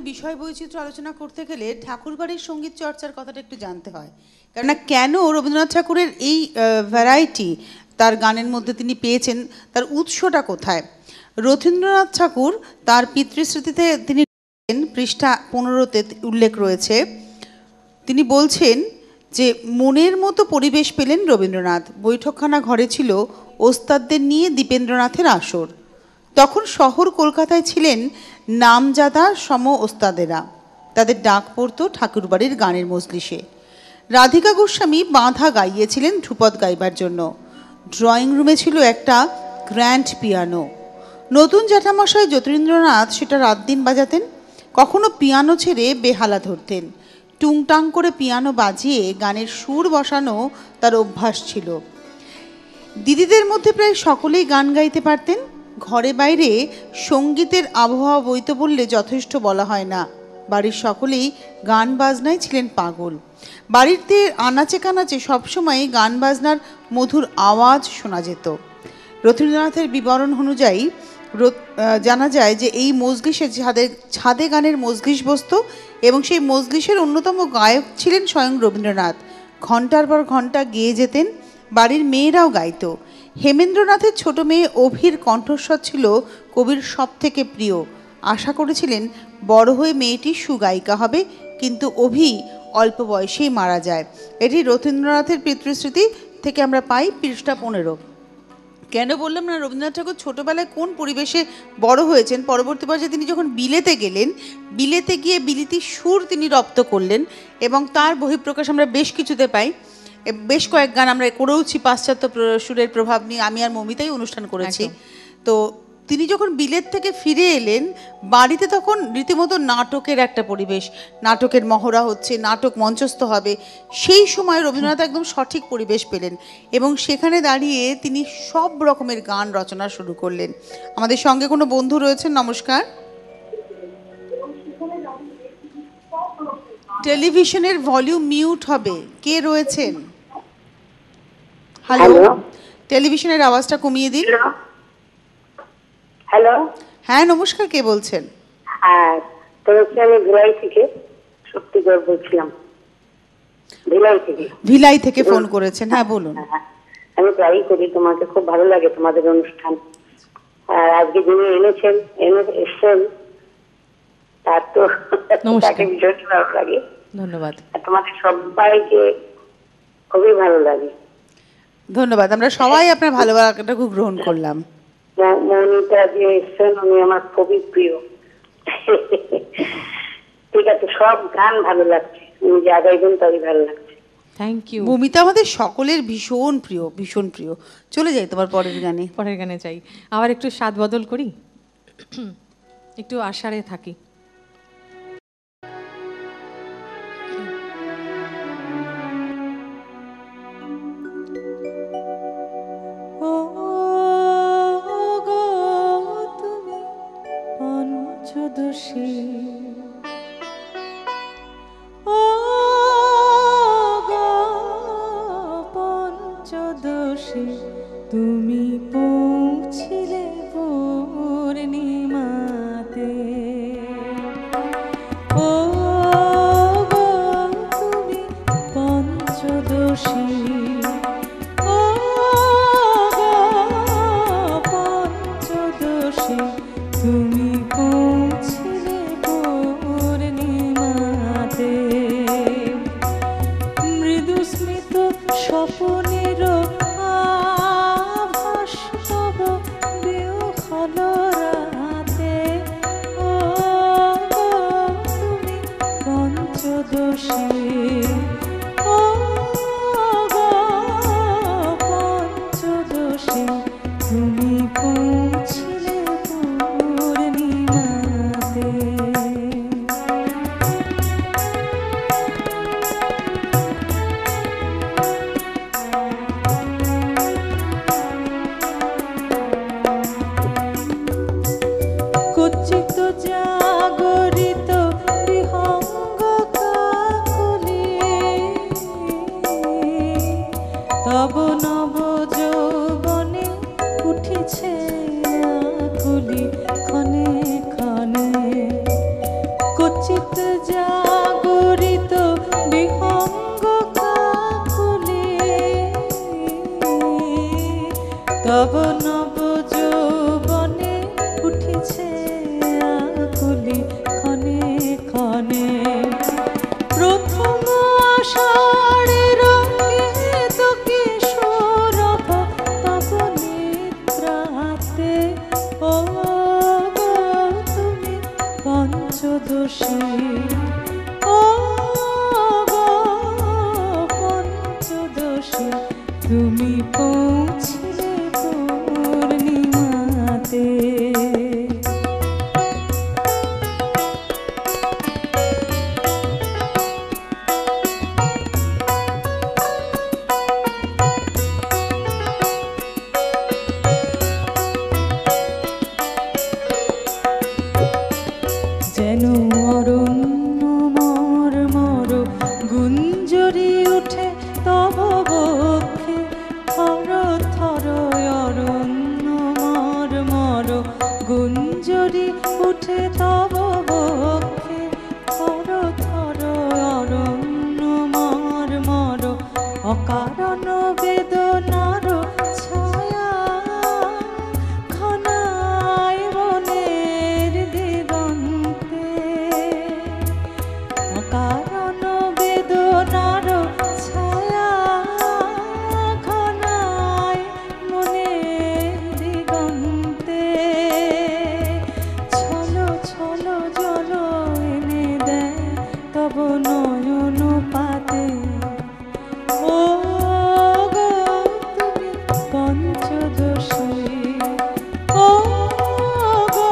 বিষয় বৈচিত্র্য আলোচনা করতে গেলে ঠাকুরবাড়ির সঙ্গীত চর্চার কথাটা একটু জানতে হয়, কেননা কেন রবীন্দ্রনাথ ঠাকুরের এই ভ্যারাইটি তার গানের মধ্যে তিনি পেয়েছেন, তার উৎসটা কোথায়? রথীন্দ্রনাথ ঠাকুর তার পিতৃস্মৃতিতে তিনি পৃষ্ঠা পনেরোতে উল্লেখ রয়েছে, তিনি বলছেন যে মনের মতো পরিবেশ পেলেন রবীন্দ্রনাথ। বৈঠকখানা ঘরে ছিল ওস্তাদদের নিয়ে দীপেন্দ্রনাথের আসর। তখন শহর কলকাতায় ছিলেন নামজাদা সম ওস্তাদেরা, তাদের ডাক পড়ত ঠাকুরবাড়ির গানের মজলিসে। রাধিকা গোস্বামী বাঁধা গাইয়েছিলেন ধ্রুপদ গাইবার জন্য। ড্রয়িং রুমে ছিল একটা গ্র্যান্ড পিয়ানো। নতুন জ্যাঠামশাই যতীন্দ্রনাথ সেটা রাত দিন বাজাতেন, কখনো পিয়ানো ছেড়ে বেহালা ধরতেন। টুংটাং করে পিয়ানো বাজিয়ে গানের সুর বসানো তার অভ্যাস ছিল। দিদিদের মধ্যে প্রায় সকলেই গান গাইতে পারতেন। ঘরে বাইরে সঙ্গীতের আবহাওয়া বইতে বললে যথেষ্ট বলা হয় না। বাড়ির সকলেই গান বাজনায় ছিলেন পাগল। বাড়িতে আনাচে কানাচে সবসময় গান বাজনার মধুর আওয়াজ শোনা যেত। রথীন্দ্রনাথের বিবরণ অনুযায়ী জানা যায় যে এই মজলিসে ছাদে ছাদে গানের মজলিস বসত এবং সেই মজলিসের অন্যতম গায়ক ছিলেন স্বয়ং রবীন্দ্রনাথ। ঘণ্টার পর ঘণ্টা গেয়ে যেতেন, বাড়ির মেয়েরাও গাইত। হেমেন্দ্রনাথের ছোট মেয়ে অভির কণ্ঠস্বর ছিল কবির সব থেকে প্রিয়। আশা করেছিলেন বড় হয়ে মেয়েটি সুগায়িকা হবে, কিন্তু অভি অল্প বয়সেই মারা যায়। এটি রথীন্দ্রনাথের পিতৃস্মৃতি থেকে আমরা পাই, পৃষ্ঠা পনেরো। কেন বললাম না, রবীন্দ্রনাথ ঠাকুর ছোটোবেলায় কোন পরিবেশে বড় হয়েছেন, পরবর্তী পর্যায়ে তিনি যখন বিলেতে গেলেন, বিলেতে গিয়ে বিলিতি সুর তিনি রপ্ত করলেন এবং তার বহিঃপ্রকাশ আমরা বেশ কিছুতে পাই। বেশ কয়েক গান আমরা করেওছি পাশ্চাত্য সুরের প্রভাব নিয়ে, আমি আর মমিতাই অনুষ্ঠান করেছি। তো তিনি যখন বিলেত থেকে ফিরে এলেন বাড়িতে, তখন রীতিমতো নাটকের একটা পরিবেশ, নাটকের মহড়া হচ্ছে, নাটক মঞ্চস্থ হবে। সেই সময় রবীন্দ্রনাথ একদম সঠিক পরিবেশ পেলেন এবং সেখানে দাঁড়িয়ে তিনি সব রকমের গান রচনা শুরু করলেন। আমাদের সঙ্গে কোনো বন্ধু রয়েছেন, নমস্কার। টেলিভিশনের ভলিউম মিউট হবে। কে রয়েছেন? হ্যালো, টেলিভিশনের আওয়াজটা কমিয়ে দিন। হ্যালো, হ্যাঁ নমস্কার, কে বলছেন? হ্যাঁ, তো আমি ভিলাই থেকে শক্তিগড় বলছিলাম। ভিলাই থেকে ভিলাই থেকে ফোন করেছেন, হ্যাঁ বলুন। আমি প্রায়ই করি, তোমাকে খুব ভালো লাগে তোমাদের অনুষ্ঠান। আর আজকে যিনি এনেছেন এনে এসছেন তার তো তাকে ভীষণ ভালো লাগে। ধন্যবাদ। তোমাদের সবাইকে খুবই ভালো লাগে। ধন্যবাদ, আমরা সবাই আপনার ভালোবাসাটা খুব গ্রহণ করলাম। মৌমিতা যে এসছেন উনি আমার খুবই প্রিয়। ঠিক আছে, সব গান ভালো লাগছে, উনি যা গাইবেন তাই ভালো লাগছে। Thank you. মৌমিতা আমাদের সকলের ভীষণ প্রিয়, ভীষণ প্রিয়। চলে যাই তোমার পরের গানে। পরের গানে যাই, আবার একটু স্বাদ বদল করি, একটু আষাঢ়ে থাকি। পঞ্চদশী ও গো পঞ্চদশী, তুমি পৌঁছিলে পূর্ণিমাতে। ও গো তুমি পঞ্চদশী, ও গো পঞ্চদশী, তুমি পৌঁছিলে পূর্ণিমাতে। মৃদু স্মিত স্বপনের আভাস তব বিহ্বল রাতে। ও গো তুমি পঞ্চদশী, ও গো পঞ্চদশী, তুমি পৌঁছিলে পূর্ণিমাতে। কচিত জাগরিত বিহঙ্গ কাকলি, নয়ন পাতে ও গো তুমি পঞ্চদশী ও গো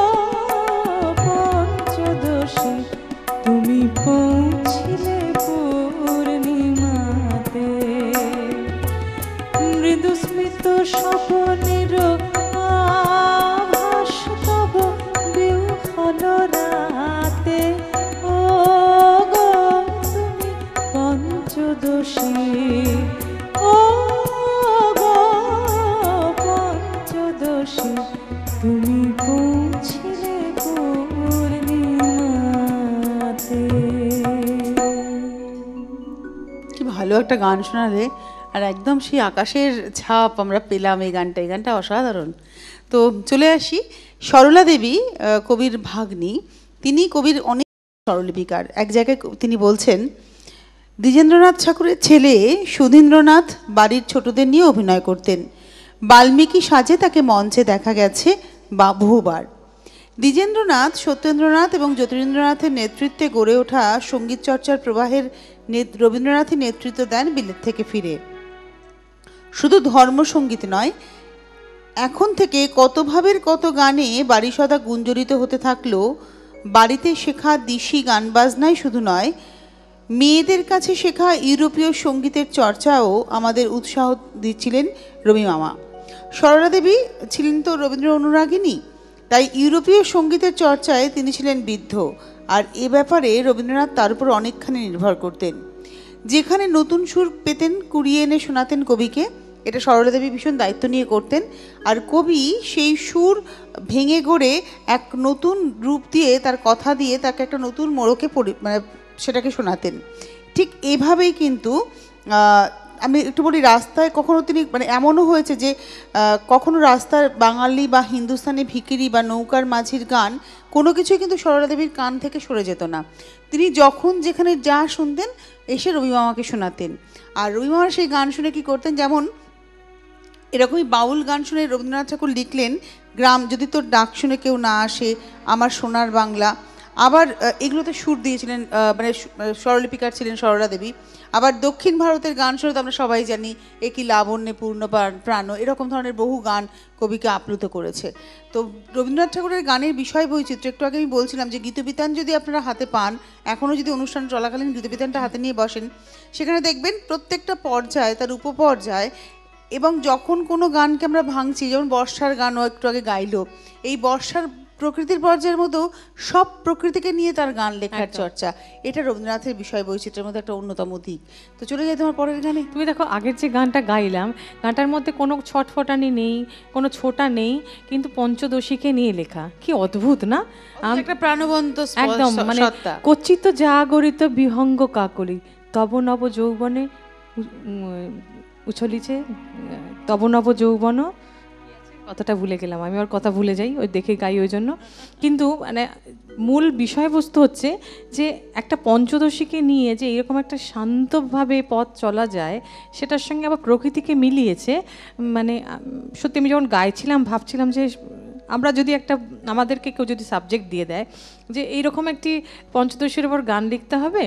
পঞ্চদশী তুমি পৌঁছিলে পূর্ণিমাতে মৃদু স্মিত স্বপনের আভাস তব বিহ্বল রাতে ও গো তুমি পঞ্চদশী ও গো পঞ্চদশী তুমি পৌঁছিলে পূর্ণিমাতে। কি ভালো একটা গান শোনালে, আর একদম সেই আকাশের ছাপ আমরা পেলাম এই গানটা। এই গানটা অসাধারণ। তো চলে আসি সরলা দেবী, আহ, কবির ভাগ্নি। তিনি কবির অনেক স্বরলিপিকার। এক জায়গায় ক- তিনি বলছেন, দ্বিজেন্দ্রনাথ ঠাকুরের ছেলে সুধীন্দ্রনাথ বাড়ির ছোটদের নিয়ে অভিনয় করতেন। বাল্মীকি সাজে তাকে মঞ্চে দেখা গেছে বা বহুবার। দ্বিজেন্দ্রনাথ, সত্যেন্দ্রনাথ এবং জ্যোতিরিন্দ্রনাথের নেতৃত্বে গড়ে ওঠা সঙ্গীত চর্চার প্রবাহের নেত- রবীন্দ্রনাথই নেতৃত্ব দেন বিলেত থেকে ফিরে। শুধু ধর্মসঙ্গীত নয়, এখন থেকে কত ভাবের কত গানে বাড়ি সদা গুঞ্জরিত হতে থাকলো। বাড়িতে শেখা দিশি গান বাজনাই শুধু নয়, মেয়েদের কাছে শেখা ইউরোপীয় সঙ্গীতের চর্চাও আমাদের উৎসাহ দিচ্ছিলেন রবি মামা। সরলা দেবী ছিলেন তো রবীন্দ্র অনুরাগিনী, তাই ইউরোপীয় সঙ্গীতের চর্চায় তিনি ছিলেন বিদ্ধ। আর এ ব্যাপারে রবীন্দ্রনাথ তার উপর অনেকখানি নির্ভর করতেন। যেখানে নতুন সুর পেতেন কুড়িয়ে এনে শোনাতেন কবিকে। এটা সরলা দেবী ভীষণ দায়িত্ব নিয়ে করতেন। আর কবি সেই সুর ভেঙে গড়ে এক নতুন রূপ দিয়ে, তার কথা দিয়ে তাকে একটা নতুন মোড়কে পরি মানে সেটাকে শোনাতেন। ঠিক এভাবেই কিন্তু আহ, আমি একটু বলি, রাস্তায় কখনো তিনি মানে এমনও হয়েছে যে আহ, কখনো রাস্তার বাঙালি বা হিন্দুস্তানি ভিখিরি বা নৌকার মাঝির গান কোনো কিছুই কিন্তু সরলা দেবীর কান থেকে সরে যেত না। তিনি যখন যেখানে যা শুনতেন এসে রবি মামাকে শোনাতেন। আর রবি মামার সেই গান শুনে কি করতেন, যেমন এরকমই বাউল গান শুনে রবীন্দ্রনাথ ঠাকুর লিখলেন, গ্রাম যদি তোর ডাক শুনে কেউ না আসে, আমার সোনার বাংলা। আবার আহ, এগুলোতে সুর দিয়েছিলেন আহ, মানে সু- আহ, স্বরলিপিকার ছিলেন সরলা দেবী। আবার দক্ষিণ ভারতের গান শুনে তো আমরা সবাই জানি, এ কি লাবণ্যে পূর্ণ প্রাণ- প্রাণ, এরকম ধরনের বহু গান কবিকে আপ্লুত করেছে। তো রবীন্দ্রনাথ ঠাকুরের গানের বিষয় বৈচিত্র্য, একটু আগে আমি বলছিলাম যে গীতবিতান যদি আপনারা হাতে পান, এখনও যদি অনুষ্ঠান চলাকালীন গীতবিতানটা হাতে নিয়ে বসেন, সেখানে দেখবেন প্রত্যেকটা পর্যায়ে তার উপপর্যায়, এবং যখন কোনো গানকে আমরা ভাঙছি, যেমন বর্ষার গানও একটু আগে গাইলো, এই বর্ষার প্রকৃতির পর্যায়ের মতো সব প্রকৃতিকে নিয়ে তার গান লেখার চর্চা, এটা রবীন্দ্রনাথের বিষয় বৈচিত্র্যের মধ্যে একটা অন্যতম দিক। তো চলে যাই তোমার পরের গানে। তুমি দেখো, আগের যে গানটা গাইলাম, গানটার মধ্যে কোনো ছটফটানি নেই, কোনো ছোটা নেই, কিন্তু পঞ্চদশীকে নিয়ে লেখা। কি অদ্ভুত না? আম- একটা প্রাণবন্ত স্প- একদম স- মানে সত্তা। কচিত জাগরিত বিহঙ্গ কাকলি তব নব যৌবনে উ- উম, উছলিছে উম, তব নব যৌবন, কথাটা ভুলে গেলাম আমি, আর কথা ভুলে যাই ওই দেখে গাই ওই জন্য। কিন্তু মানে মূল বিষয়বস্তু হচ্ছে যে একটা পঞ্চদশীকে নিয়ে যে এরকম একটা শান্তভাবে পথ চলা যায়, সেটার সঙ্গে আবার প্রকৃতিকে মিলিয়েছে। মানে আম, সত্যি আমি যখন গাইছিলাম ভাবছিলাম যে আমরা যদি একটা, আমাদেরকে কেউ যদি সাবজেক্ট দিয়ে দেয় যে এইরকম একটি পঞ্চদশীর ওপর গান লিখতে হবে,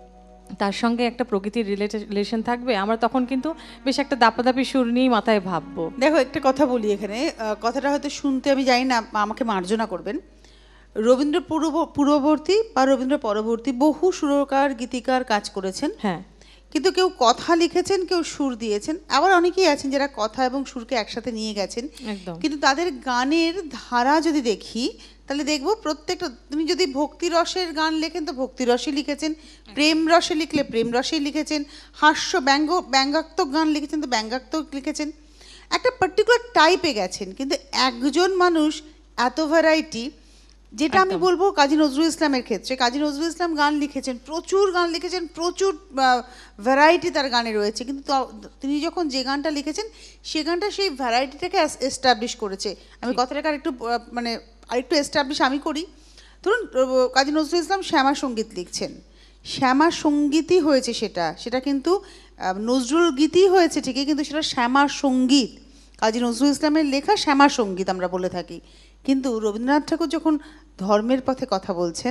তার সঙ্গে একটা প্রকৃতির রিলেশন থাকবে, আমরা তখন কিন্তু বেশ একটা দাপাদাপি সুর নিয়েই মাথায় ভাববো। দেখো, একটা কথা বলি এখানে, আহ, কথাটা হয়তো শুনতে আমি জানি না, আমাকে মার্জনা করবেন। রবীন্দ্র পূর্ব পূর্ববর্তী বা রবীন্দ্র পরবর্তী বহু সুরকার গীতিকার কাজ করেছেন। হ্যাঁ, কিন্তু কেউ কথা লিখেছেন, কেউ সুর দিয়েছেন, আবার অনেকেই আছেন যারা কথা এবং সুরকে একসাথে নিয়ে গেছেন। একদম। কিন্তু তাদের গানের ধারা যদি দেখি, তাহলে দেখবো প্রত্যেকটা, তুমি যদি ভক্তি রসের গান লেখেন তো ভক্তি রসে লিখেছেন, প্রেম রসে লিখলে প্রেম রসেই লিখেছেন, হাস্য ব্যঙ্গ ব্যঙ্গাত্মক গান লিখেছেন তো ব্যঙ্গাত্মক লিখেছেন, একটা পার্টিকুলার টাইপে গেছেন। কিন্তু একজন মানুষ এত ভ্যারাইটি, যেটা আমি বলবো কাজী নজরুল ইসলামের ক্ষেত্রে, কাজী নজরুল ইসলাম গান লিখেছেন, প্রচুর গান লিখেছেন, প্রচুর ভ্যারাইটি তার গানে রয়েছে, কিন্তু তা- তিনি যখন যে গানটা লিখেছেন সে গানটা সেই ভ্যারাইটিটাকে এস্টাবলিশ করেছে। আমি কথাটাকে আরেকটু আহ, মানে আরেকটু এস্টাবলিশ আমি করি। ধরুন আহ, কাজী নজরুল ইসলাম শ্যামা সঙ্গীত লিখছেন, শ্যামা সঙ্গীতই হয়েছে সেটা, সেটা কিন্তু আহ, নজরুল গীতই হয়েছে ঠিকই, কিন্তু সেটা শ্যামা সঙ্গীত, কাজী নজরুল ইসলামের লেখা শ্যামা সঙ্গীত আমরা বলে থাকি। কিন্তু রবীন্দ্রনাথ ঠাকুর যখন ধর্মের পথে কথা বলছেন,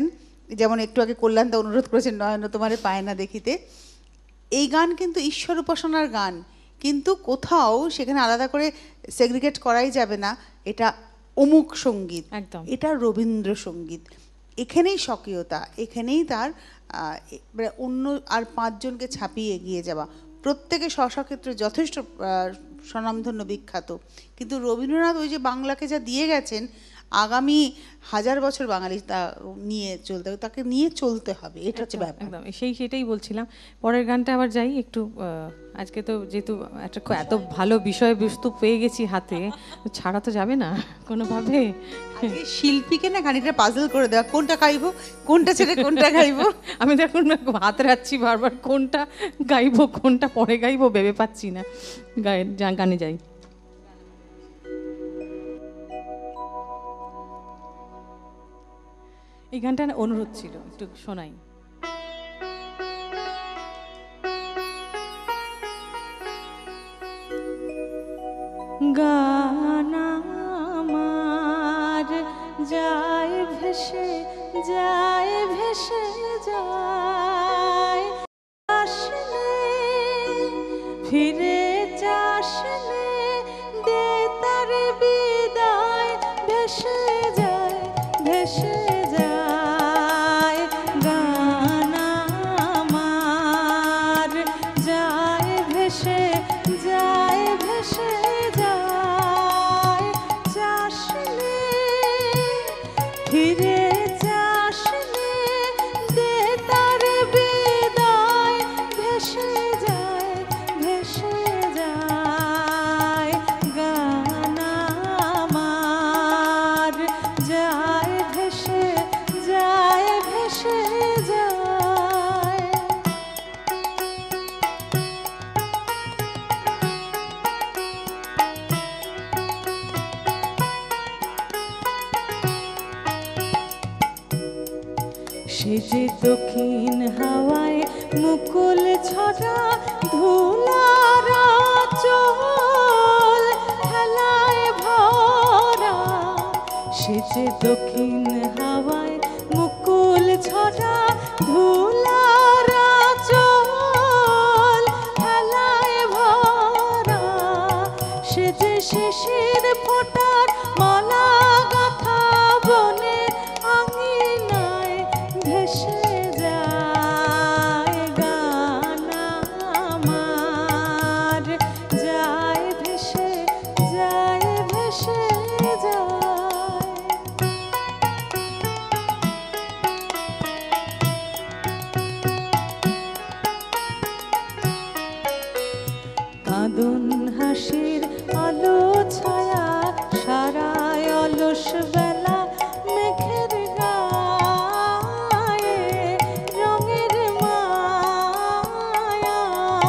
যেমন একটু আগে কল্যাণদা অনুরোধ করেছেন নয়ন তোমারে পায় না দেখিতে, এই গান কিন্তু ঈশ্বর উপাসনার গান, কিন্তু কোথাও সেখানে আলাদা করে সেগ্রিগেট করাই যাবে না এটা অমুক সঙ্গীত, একদম এটা রবীন্দ্রসঙ্গীত। এখানেই স্বকীয়তা, এখানেই তার মানে অন্য আর পাঁচজনকে ছাপিয়ে এগিয়ে যাওয়া। প্রত্যেকে স্বস্বক্ষেত্রে যথেষ্ট স্বনামধন্য বিখ্যাত, কিন্তু রবীন্দ্রনাথ ওই যে বাংলাকে যা দিয়ে গেছেন, আগামী হাজার বছর বাঙালি তা নিয়ে চলতে হবে, তাকে নিয়ে চলতে হবে, এটা হচ্ছে ব্যাপার। একদম সেই সেটাই বলছিলাম। পরের গানটা আবার যাই একটু, আজকে তো যেহেতু একটা এত ভালো বিষয়বস্তু পেয়ে গেছি হাতে, ছাড়া তো যাবে না কোনোভাবে। শিল্পীকে না খানিকটা পাজল করে দেওয়া, কোনটা গাইবো কোনটা ছেড়ে কোনটা গাইবো। আমি দেখুন হাত রাখছি বারবার, কোনটা গাইবো কোনটা পরে গাইবো ভেবে পাচ্ছি না। গায়ে গানে যাই। এই গানটা অনুরোধ ছিল একটু শোনাই। গান আমার যায় ভেসে যায় ভেসে যায়, আসলে ফিরে যাসলে দে তার বিদায়, ভেসে যায় ভেসে যায়। গান আমার যায় ভেসে যায় ভেসে যায়, যাসলে ফিরে যাসলে দে তার বিদায়, ভেসে যায় ভেসে যায়। গান আমার যায় ভেসে যায় ভেসে যায়। সে যে দক্ষিণ হাওয়ায় মুকুল ছড়া ধুলার চল খেলায় ভরা, সে যে দক্ষিণ হাওয়ায় মুকুল ছড়া ধুলার চল খেলায় ভরা, সে যে শিশির ফোটার মালা গাথা বনে আঙিনায় ভেসে যায়। গান আমার যায় ভেসে যায় ভেসে যায়। কাঁদন হাসির আলো ছায়া সারায় অলস বেলা, মেঘের গায়ে রঙের মায়া,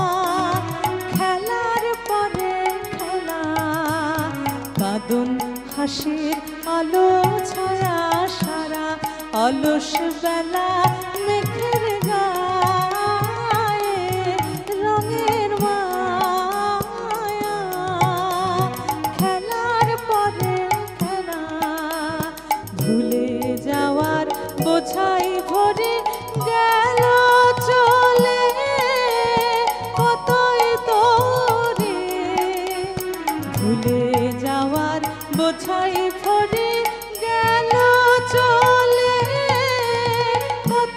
খেলার পরে খেলা। কাঁদন হাসির আলো ছায়া সারা অলস বেলা, মেঘের গায়ে রঙের মায়া, খেলার পরে খেলা। ভুলে যাওয়ার বোঝাই ভরে গেল চলে কতই তোরে, ভুলে যাওয়ার বোঝাই ভরে গেল চলে কত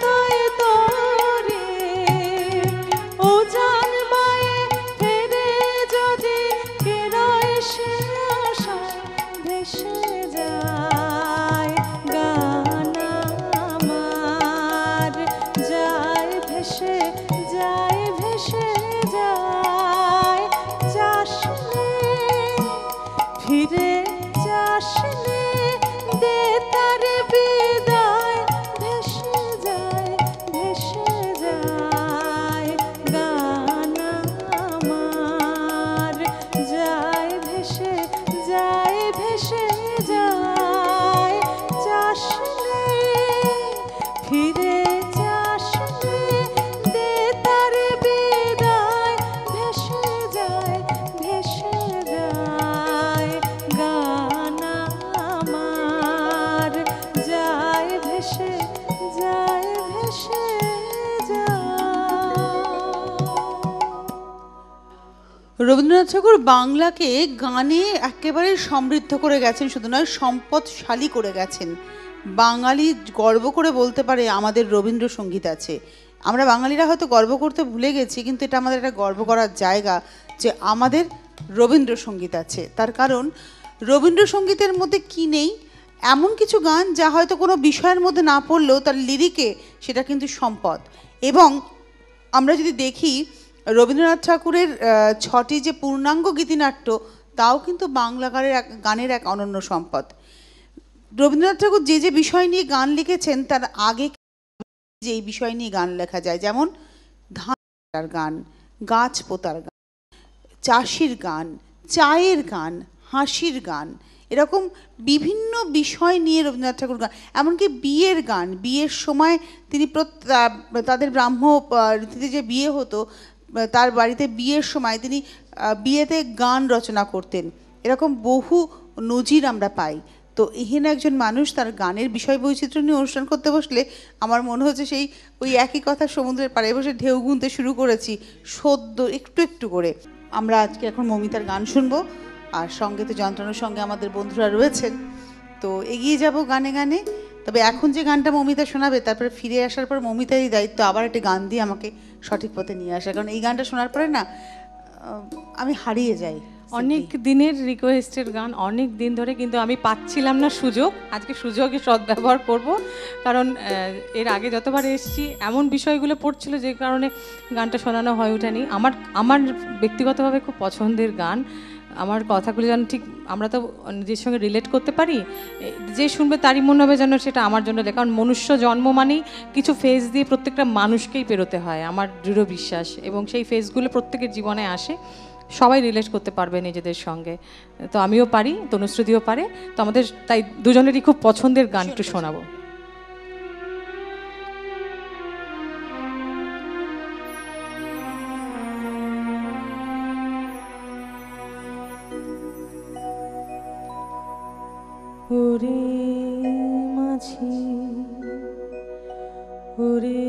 রবীন্দ্রনাথ ঠাকুর বাংলাকে গানে একেবারে সমৃদ্ধ করে গেছেন, শুধু নয় সম্পদশালী করে গেছেন। বাঙালি গর্ব করে বলতে পারে আমাদের রবীন্দ্রসঙ্গীত আছে। আমরা বাঙালিরা হয়তো গর্ব করতে ভুলে গেছি, কিন্তু এটা আমাদের একটা গর্ব করার জায়গা যে আমাদের রবীন্দ্রসঙ্গীত আছে। তার কারণ রবীন্দ্রসঙ্গীতের মধ্যে কি নেই, এমন কিছু গান যা হয়তো কোনো বিষয়ের মধ্যে না পড়লেও তার লিরিকে সেটা কিন্তু সম্পদ। এবং আমরা যদি দেখি রবীন্দ্রনাথ ঠাকুরের ছটি যে পূর্ণাঙ্গ গীতিনাট্য, তাও কিন্তু বাংলা গানের এক গানের এক অনন্য সম্পদ। রবীন্দ্রনাথ ঠাকুর যে যে বিষয় নিয়ে গান লিখেছেন তার আগে যে এই বিষয় নিয়ে গান লেখা যায়, যেমন ধান কাটার গান, গাছ পোতার গান, চাষির গান, চায়ের গান, হাসির গান, এরকম বিভিন্ন বিষয় নিয়ে রবীন্দ্রনাথ ঠাকুর গান। এমনকি বিয়ের গান, বিয়ের সময় তিনি তাদের ব্রাহ্ম রীতিতে যে বিয়ে হতো, তার বাড়িতে বিয়ের সময় তিনি বিয়েতে গান রচনা করতেন। এরকম বহু নজির আমরা পাই। তো এহেন একজন মানুষ তার গানের বিষয় বৈচিত্র্য নিয়ে অনুষ্ঠান করতে বসলে আমার মনে হচ্ছে সেই ওই একই কথা সমুদ্রের পাড়ে বসে ঢেউ গুনতে শুরু করেছি সদ্য একটু একটু করে। আমরা আজকে এখন মৌমিতার গান শুনবো, আর সঙ্গে তো যন্ত্রণার সঙ্গে আমাদের বন্ধুরা রয়েছেন। তো এগিয়ে যাব গানে গানে। তবে এখন যে গানটা মৌমিতা শোনাবে, তারপরে ফিরে আসার পর মৌমিতারই দায়িত্ব আবার একটা গান দিয়ে আমাকে সঠিক পথে নিয়ে আসা, কারণ এই গানটা শোনার পরে না আমি হারিয়ে যাই। অনেক দিনের রিকোয়েস্টের গান, অনেক দিন ধরে, কিন্তু আমি পাচ্ছিলাম না সুযোগ। আজকে সুযোগে সদ্ব্যবহার করব, কারণ এর আগে যতবার এসেছি এমন বিষয়গুলো পড়ছিল যে কারণে গানটা শোনানো হয়ে ওঠেনি। আমার আমার ব্যক্তিগতভাবে খুব পছন্দের গান। আমার কথাগুলো যেন ঠিক আমরা তো নিজের সঙ্গে রিলেট করতে পারি, যে শুনবে তারই মনে হবে যেন সেটা আমার জন্য লেখা। কারণ মনুষ্য জন্ম মানেই কিছু ফেজ দিয়ে প্রত্যেকটা মানুষকেই পেরোতে হয়, আমার দৃঢ় বিশ্বাস। এবং সেই ফেজগুলো প্রত্যেকের জীবনে আসে, সবাই রিলেট করতে পারবে নিজেদের সঙ্গে। তো আমিও পারি, তনুশ্রুতিও পারে। তো আমাদের তাই দুজনেরই খুব পছন্দের গান একটু শোনাবো। ওরে মাঝি ওরে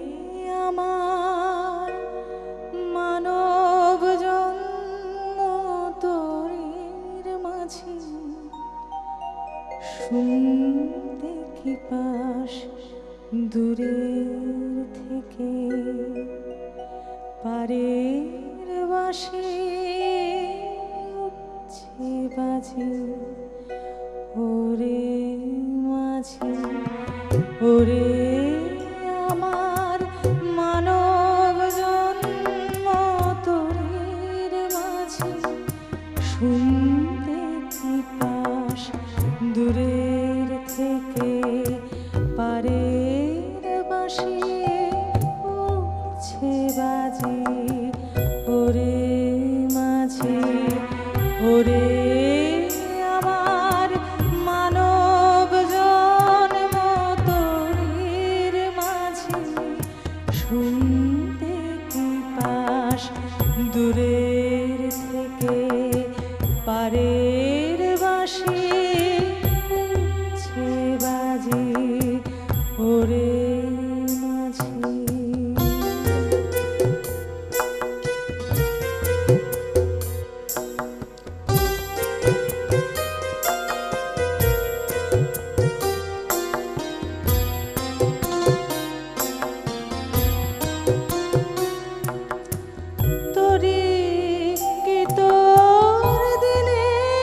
আমার মানব জন্ম তোরের মাঝি, শুনতে কি পাস দূরের থেকে পারের বাসে উঠছে বাজে। ওরে মাঝি ওরে আমার মানব জন্ম তোরের মাঝি, শুনতে কি পাস দূরের থেকে পারের বাসে উঠছে বাজে। ওরে মাঝি ওরে দূরের থেকে পারের বাসে উঠছে বাজে। ওরে মাঝি তোরে কি তোর দিনে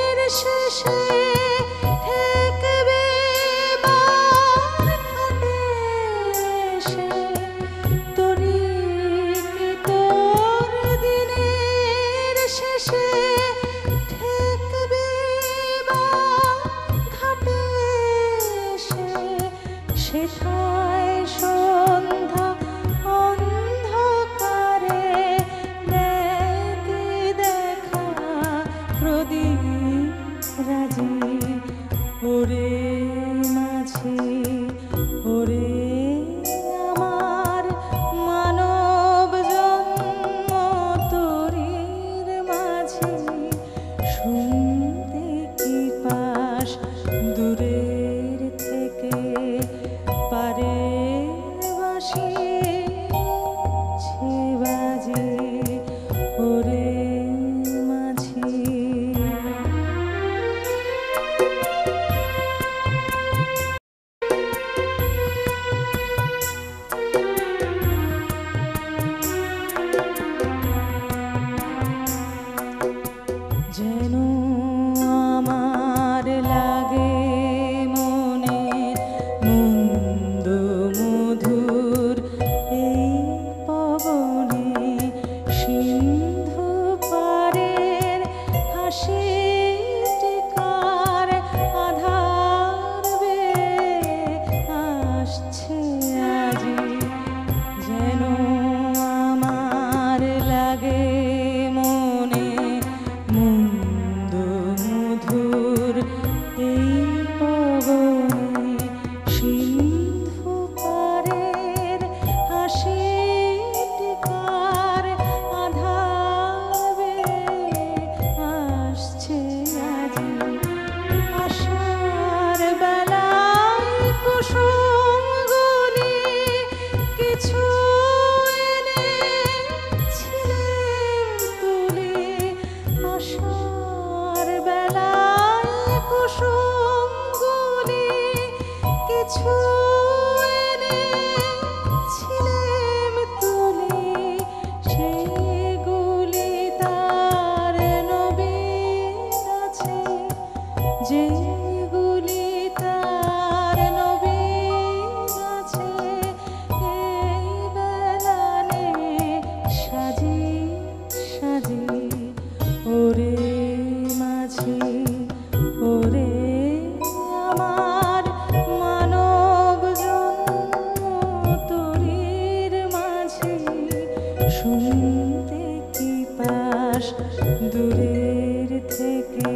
শুনতে কি পাস দূরের থেকে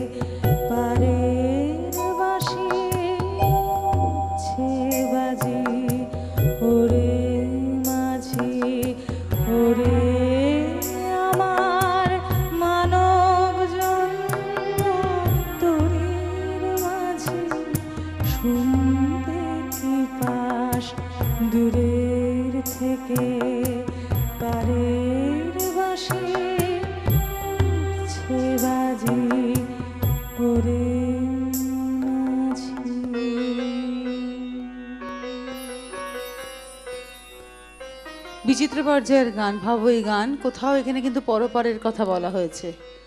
পারের বাঁশি ছে বাজি ওরে মাঝি ওরে আমার মানব জন্ম তোরের মাঝি শুনতে কি পাস দূরের থেকে পারের বাঁশি ছে বাজি ওরে মাঝি। বিচিত্র পর্যায়ের গান, ভাবো এই গান কোথাও এখানে কিন্তু পরপারের কথা বলা হয়েছে।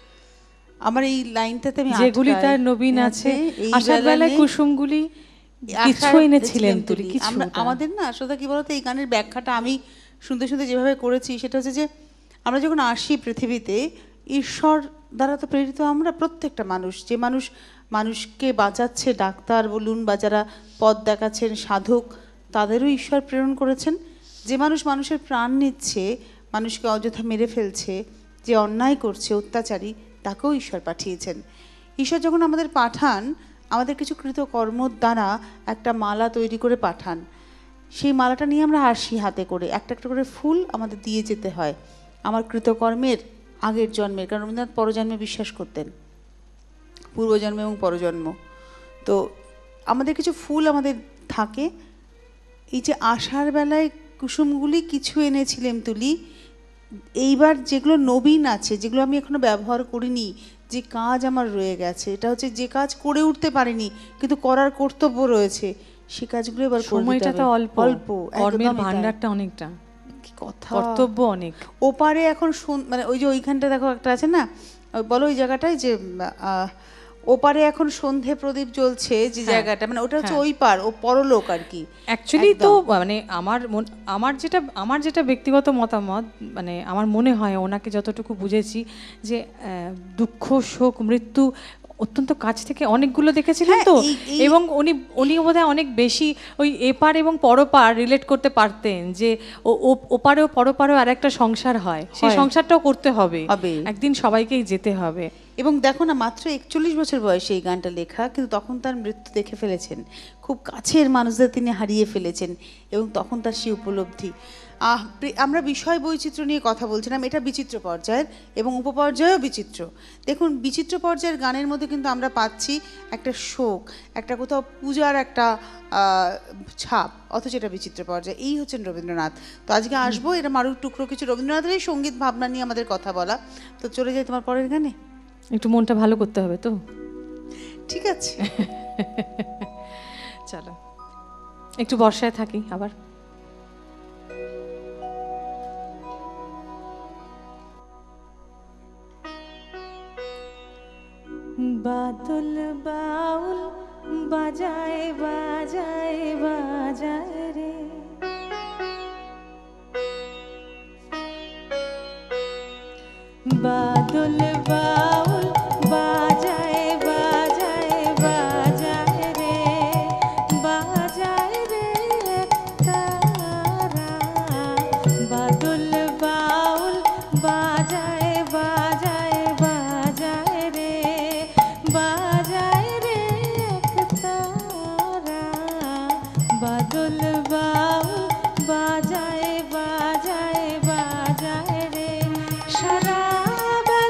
আমার এই লাইনটাতে আমি যেগুলি আটকাই। তার নবীন আছে এই আশার বেলা বেলায় নেই, কুসুমগুলি কিছু আশার এনেছিলেন তুলি তুলি। কিছু আমরা আমাদের না আসলে কি বলতো, এই গানের ব্যাখ্যাটা আমি শুনতে শুনতে যেভাবে করেছি সেটা হচ্ছে যে আমরা যখন আসি পৃথিবীতে, ঈশ্বর দ্বারা তো প্রেরিত আমরা প্রত্যেকটা মানুষ। যে মানুষ মানুষকে বাঁচাচ্ছে, ডাক্তার বলুন বা যারা পথ দেখাচ্ছেন সাধক, তাদেরও ঈশ্বর প্রেরণ করেছেন। যে মানুষ মানুষের প্রাণ নিচ্ছে, মানুষকে অযথা মেরে ফেলছে, যে অন্যায় করছে, অত্যাচারী, তাকেও ঈশ্বর পাঠিয়েছেন। ঈশ্বর যখন আমাদের পাঠান, আমাদের কিছু কৃতকর্মর দ্বারা একটা মালা তৈরি করে পাঠান। সেই মালাটা নিয়ে আমরা আসি হাতে করে, একটা একটা করে ফুল আমাদের দিয়ে যেতে হয় আমার কৃতকর্মের আগের জন্মের। কারণ রবীন্দ্রনাথ পরজন্মে বিশ্বাস করতেন, পূর্বজন্ম এবং পরজন্ম। তো আমাদের কিছু ফুল আমাদের থাকে। এই যে আসার বেলায় কুসুমগুলি কিছু এনেছিলেন তুলি, এইবার যেগুলো নবীন আছে, যেগুলো আমি এখনো ব্যবহার করিনি, যে কাজ আমার রয়ে গেছে, এটা হচ্ছে যে কাজ করে উঠতে পারিনি কিন্তু করার কর্তব্য রয়েছে, সেই কাজগুলো এবার করে দিতে সময়টা তো হবে। অল্প অল্প, কর্মের একদমই তাই। ভান্ডারটা অনেকটা, কি কথা, কর্তব্য অনেক। ওপারে এখন সন- মানে ওই যে ওইখানটা দেখো একটা আছে না, ওই বলো ওই জায়গাটায় যে আহ, ওপারে এখন সন্ধে প্রদীপ জ্বলছে যে হ্যাঁ, জায়গাটা, মানে ওটা হচ্ছে হ্যাঁ। ওই পার, ও পরলোক আর কি। অ্যাকচুয়ালি তো মানে আমার মন- আমার যেটা আমার যেটা ব্যক্তিগত মতামত, মানে আমার মনে হয় ওনাকে যতটুকু বুঝেছি যে আহ, দুঃখ শোক মৃত্যু অত্যন্ত কাছ থেকে অনেকগুলো দেখেছিলেন হ্যাঁ, তো, এই- এই- এবং উনি উনি বোধহয় অনেক বেশি ওই এপার এবং পরপার রিলেট করতে পারতেন, যে ও- ও- ওপারেও পরপারেও আর একটা সংসার হয়, সেই হয়। সংসারটাও করতে হবে, হবে। একদিন সবাইকেই যেতে হবে। এবং দেখো না, মাত্র একচল্লিশ বছর বয়সে এই গানটা লেখা, কিন্তু তখন তার মৃত্যু দেখে ফেলেছেন, খুব কাছের মানুষদের তিনি হারিয়ে ফেলেছেন, এবং তখন তার সেই উপলব্ধি। আহ, প্রি- আমরা বিষয় বৈচিত্র্য নিয়ে কথা বলছিলাম, এটা বিচিত্র পর্যায়ের এবং উপপর্যায়েও বিচিত্র। দেখুন, বিচিত্র পর্যায়ের গানের মধ্যে কিন্তু আমরা পাচ্ছি একটা শোক, একটা কোথাও পূজার একটা আহ, ছাপ, অথচ এটা বিচিত্র পর্যায়ে। এই হচ্ছেন রবীন্দ্রনাথ। তো আজকে আসবো, এটা মারুর টুকরো কিছু রবীন্দ্রনাথের এই সঙ্গীত ভাবনা নিয়ে আমাদের কথা বলা। তো চলে যাই তোমার পরের গানে। একটু মনটা ভালো করতে হবে তো, ঠিক আছে। চলো একটু বর্ষায় থাকি আবার। বাদল বাউল বাজায় বাজায় বাজায় রে, বাদল বাউল বাজায় বাজায় বাজায় রে, বাজায় রে তারা, বাদল বাউল বাজায় বাজায় বাজায় রে, বাজায় রে তারা, বাদল বাউল বাজায় বাজায় বাজায় রে, সারা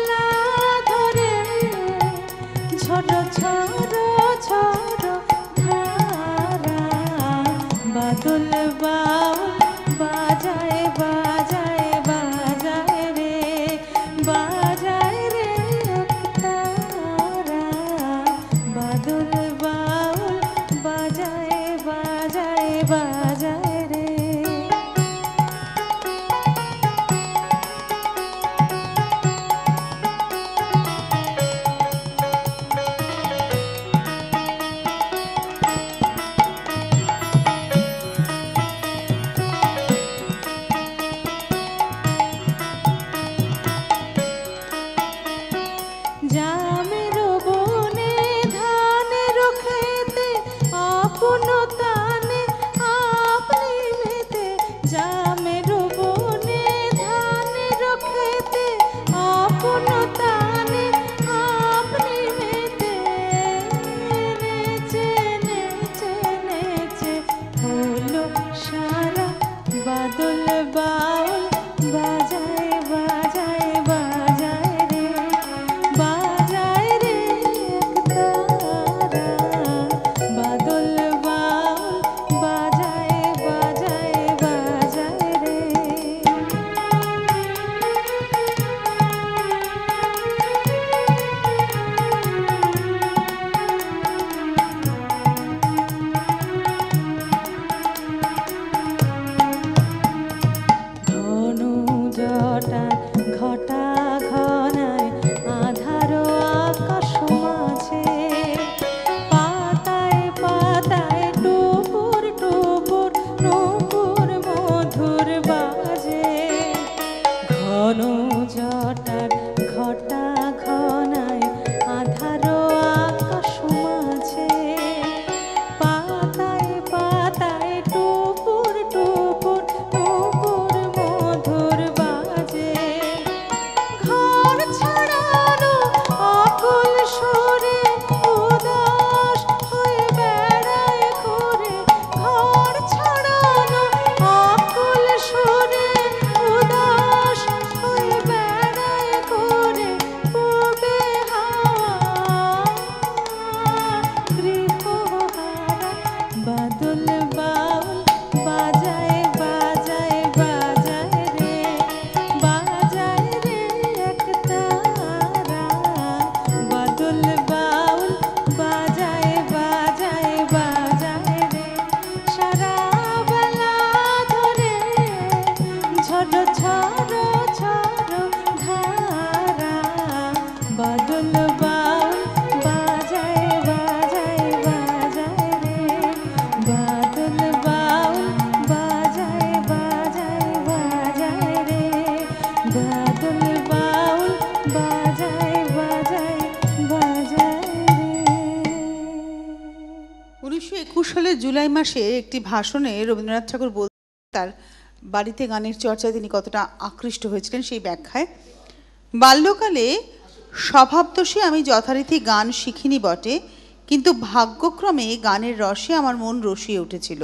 জটার ঘটা ঘনায় আধারো আকাশ মাঝে পাতায় পাতায় টুপুর টুপুর নুপুর মধুর বাজে ঘন জটার ঘটা ঘনায় আধারো আকাশ মাঝে পাতায় পাতায় টুপুর টুপুর টুপুর মধুর বাজে ঘর ছাড়ানো অকুল সুরে উদাস হয়ে বেড়ায় ঘুরে ঘর ছাড়ানো অকুল সুরে উদাস হয়ে বেড়ায় ঘুরে পূবে হাওয়া গৃহহারা বাদল বাউল বাজায় বাজায় বাজায় রে বাজায় রে এক তারা বাদল বাউল বাজায় বাজায় বাজায় রে সারা বেলা ধরে ঝড় ঝড় ঝড় ধারা বাদল বাউল বাজায় বাজায় বাজায় রে বাদল বাউল বাজায় বাজায় বাজায় রে বাদল বাউল বাজায় বাজায় বাজায় রে। উনিশশো একুশ সালের জুলাই মাসে একটি ভাষণে রবীন্দ্রনাথ ঠাকুর বলতেন তার বাড়িতে গানের চর্চায় তিনি কতটা আকৃষ্ট হয়েছিলেন সেই ব্যাখ্যায়, বাল্যকালে স্বভাবদোষে আমি যথারীতি গান শিখিনি বটে, কিন্তু ভাগ্যক্রমে গানের রসে আমার মন রসিয়ে উঠেছিল।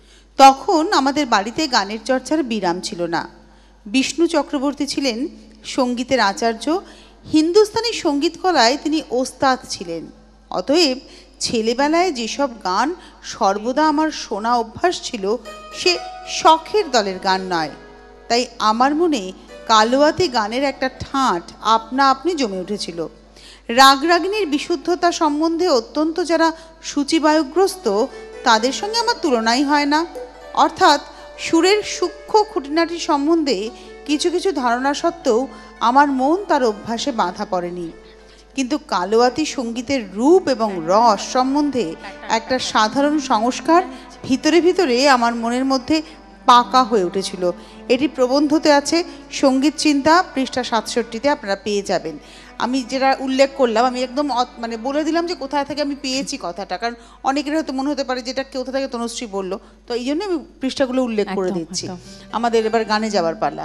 তখন আমাদের বাড়িতে গানের চর্চার বিরাম ছিল না। বিষ্ণু চক্রবর্তী ছিলেন সঙ্গীতের আচার্য, হিন্দুস্তানি সঙ্গীত কলায় তিনি ওস্তাদ ছিলেন। অতএব ছেলেবেলায় যেসব গান সর্বদা আমার শোনা অভ্যাস ছিল সে শখের দলের গান নয়। তাই আমার মনে কালোয়াতি গানের একটা ঠাঁট আপনা আপনি জমে উঠেছিল। রাগরাগিনীর বিশুদ্ধতা সম্বন্ধে অত্যন্ত যারা সূচিবায়ুগ্রস্ত তাদের সঙ্গে আমার তুলনাই হয় না। অর্থাৎ সুরের সূক্ষ্ম খুঁটিনাটি সম্বন্ধে কিছু কিছু ধারণা সত্ত্বেও আমার মন তার অভ্যাসে বাধা পড়েনি। কিন্তু কালোয়াতি সঙ্গীতের রূপ এবং রস সম্বন্ধে একটা সাধারণ সংস্কার ভিতরে ভিতরে আমার মনের মধ্যে পাকা হয়ে উঠেছিল। এটি প্রবন্ধতে আছে, সঙ্গীত চিন্তা পৃষ্ঠা সাতষট্টিতে আপনারা পেয়ে যাবেন। আমি যেটা উল্লেখ করলাম আমি একদম মানে বলে দিলাম যে কোথা থেকে আমি পেয়েছি কথাটা, কারণ অনেকের হয়তো মনে হতে পারে যেটা কোথা থেকে তনুশ্রী বললো, তো এই জন্য আমি পৃষ্ঠাগুলো উল্লেখ করে দিচ্ছি। আমাদের এবার গানে যাবার পালা।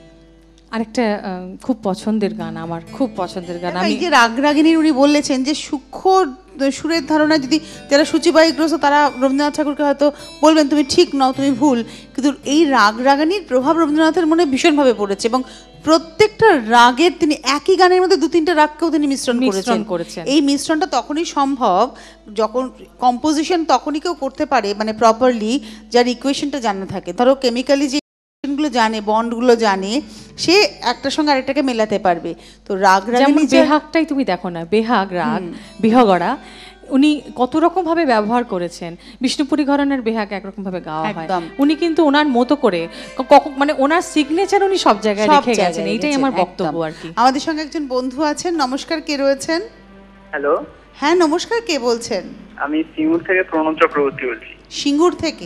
আরেকটা খুব পছন্দের গান, আমার খুব পছন্দের গান, এই যে রাগরাগিনীর উনি বলেছেন যে সূক্ষ্ম সুরের ধারণা যদি যারা সূচিবায়ুগ্রস্ত তারা রবীন্দ্রনাথ ঠাকুরকে হয়তো বলবেন তুমি ঠিক নও, তুমি ভুল, কিন্তু এই রাগরাগিনীর প্রভাব রবীন্দ্রনাথের মনে ভীষণভাবে পড়েছে এবং প্রত্যেকটা রাগের তিনি একই গানের মধ্যে দু তিনটা রাগকেও তিনি মিশ্রণ করেছেন। এই মিশ্রণটা তখনই সম্ভব যখন কম্পোজিশন তখনই কেউ করতে পারে মানে প্রপারলি, যার ইকুয়েশনটা জানা থাকে। ধরো কেমিক্যালি যে গুলো জানে, বন্ডগুলো জানে, সে একটার সঙ্গে আরেকটাকে মেলাতে পারবে। তো রাগ রাগিনী বেহাগটাই তুমি দেখো না, বেহাগ রাগ বিহগড়া উনি কত রকম ভাবে ব্যবহার করেছেন। বিষ্ণুপুরী ঘরানার বেহাগ একরকম ভাবে গাওয়া হয়, উনি কিন্তু ওনার মতো করে মানে ওনার সিগনেচার উনি সব জায়গায় রেখে গেছেন। এইটাই আমার বক্তব্য আর কি। আমাদের সঙ্গে একজন বন্ধু আছেন, নমস্কার, কে রয়েছেন? হ্যালো, হ্যাঁ নমস্কার, কে বলছেন? আমি সিঙ্গুর থেকে প্রণব চক্রবর্তী বলছি। সিঙ্গুর থেকে?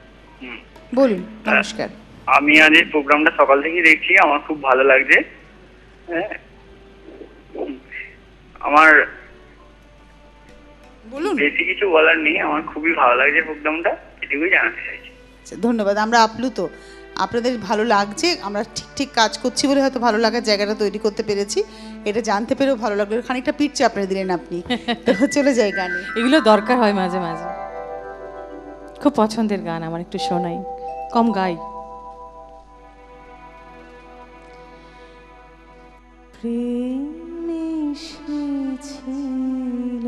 বলুন। নমস্কার। আমি আজ এই প্রোগ্রামটা সকাল থেকে দেখছি, আমার খুব ভালো লাগছে। হ্যাঁ, আমার বলুন। বেশি কিছু বলার নেই, আমার খুবই ভালো লাগছে প্রোগ্রামটা, এটুকুই জানাতে চাইছি। ধন্যবাদ। আমরা আপ্লুত, আপনাদের ভালো লাগছে, আমরা ঠিক ঠিক কাজ করছি বলে হয়তো ভালো লাগার জায়গাটা তৈরি করতে পেরেছি, এটা জানতে পেরেও ভালো লাগলো। খানিকটা পিঠছে আপনারা দিলেন আপনি, তো চলে যায় গানে। এগুলো দরকার হয় মাঝে মাঝে। খুব পছন্দের গান আমার, একটু শোনাই, কম গাই। প্রেম এসেছিল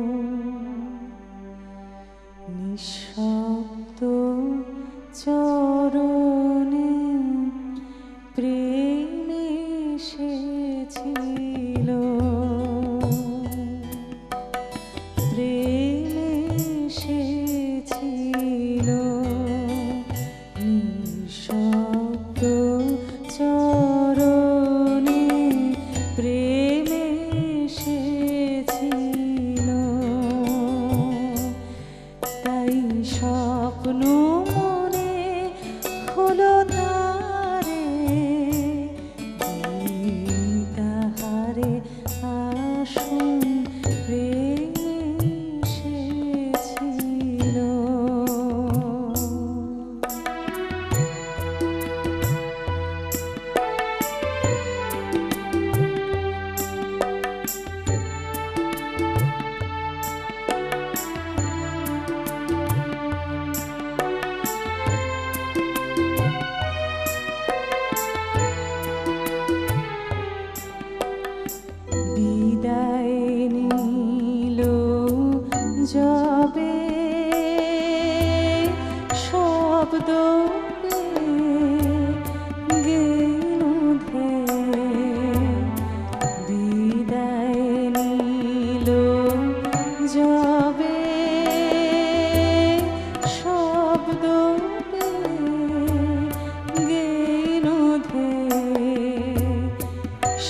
নিঃশব্দ চরণে, প্রেম এসেছিল, প্রেম এসেছিল নিঃশব্দ চরণে।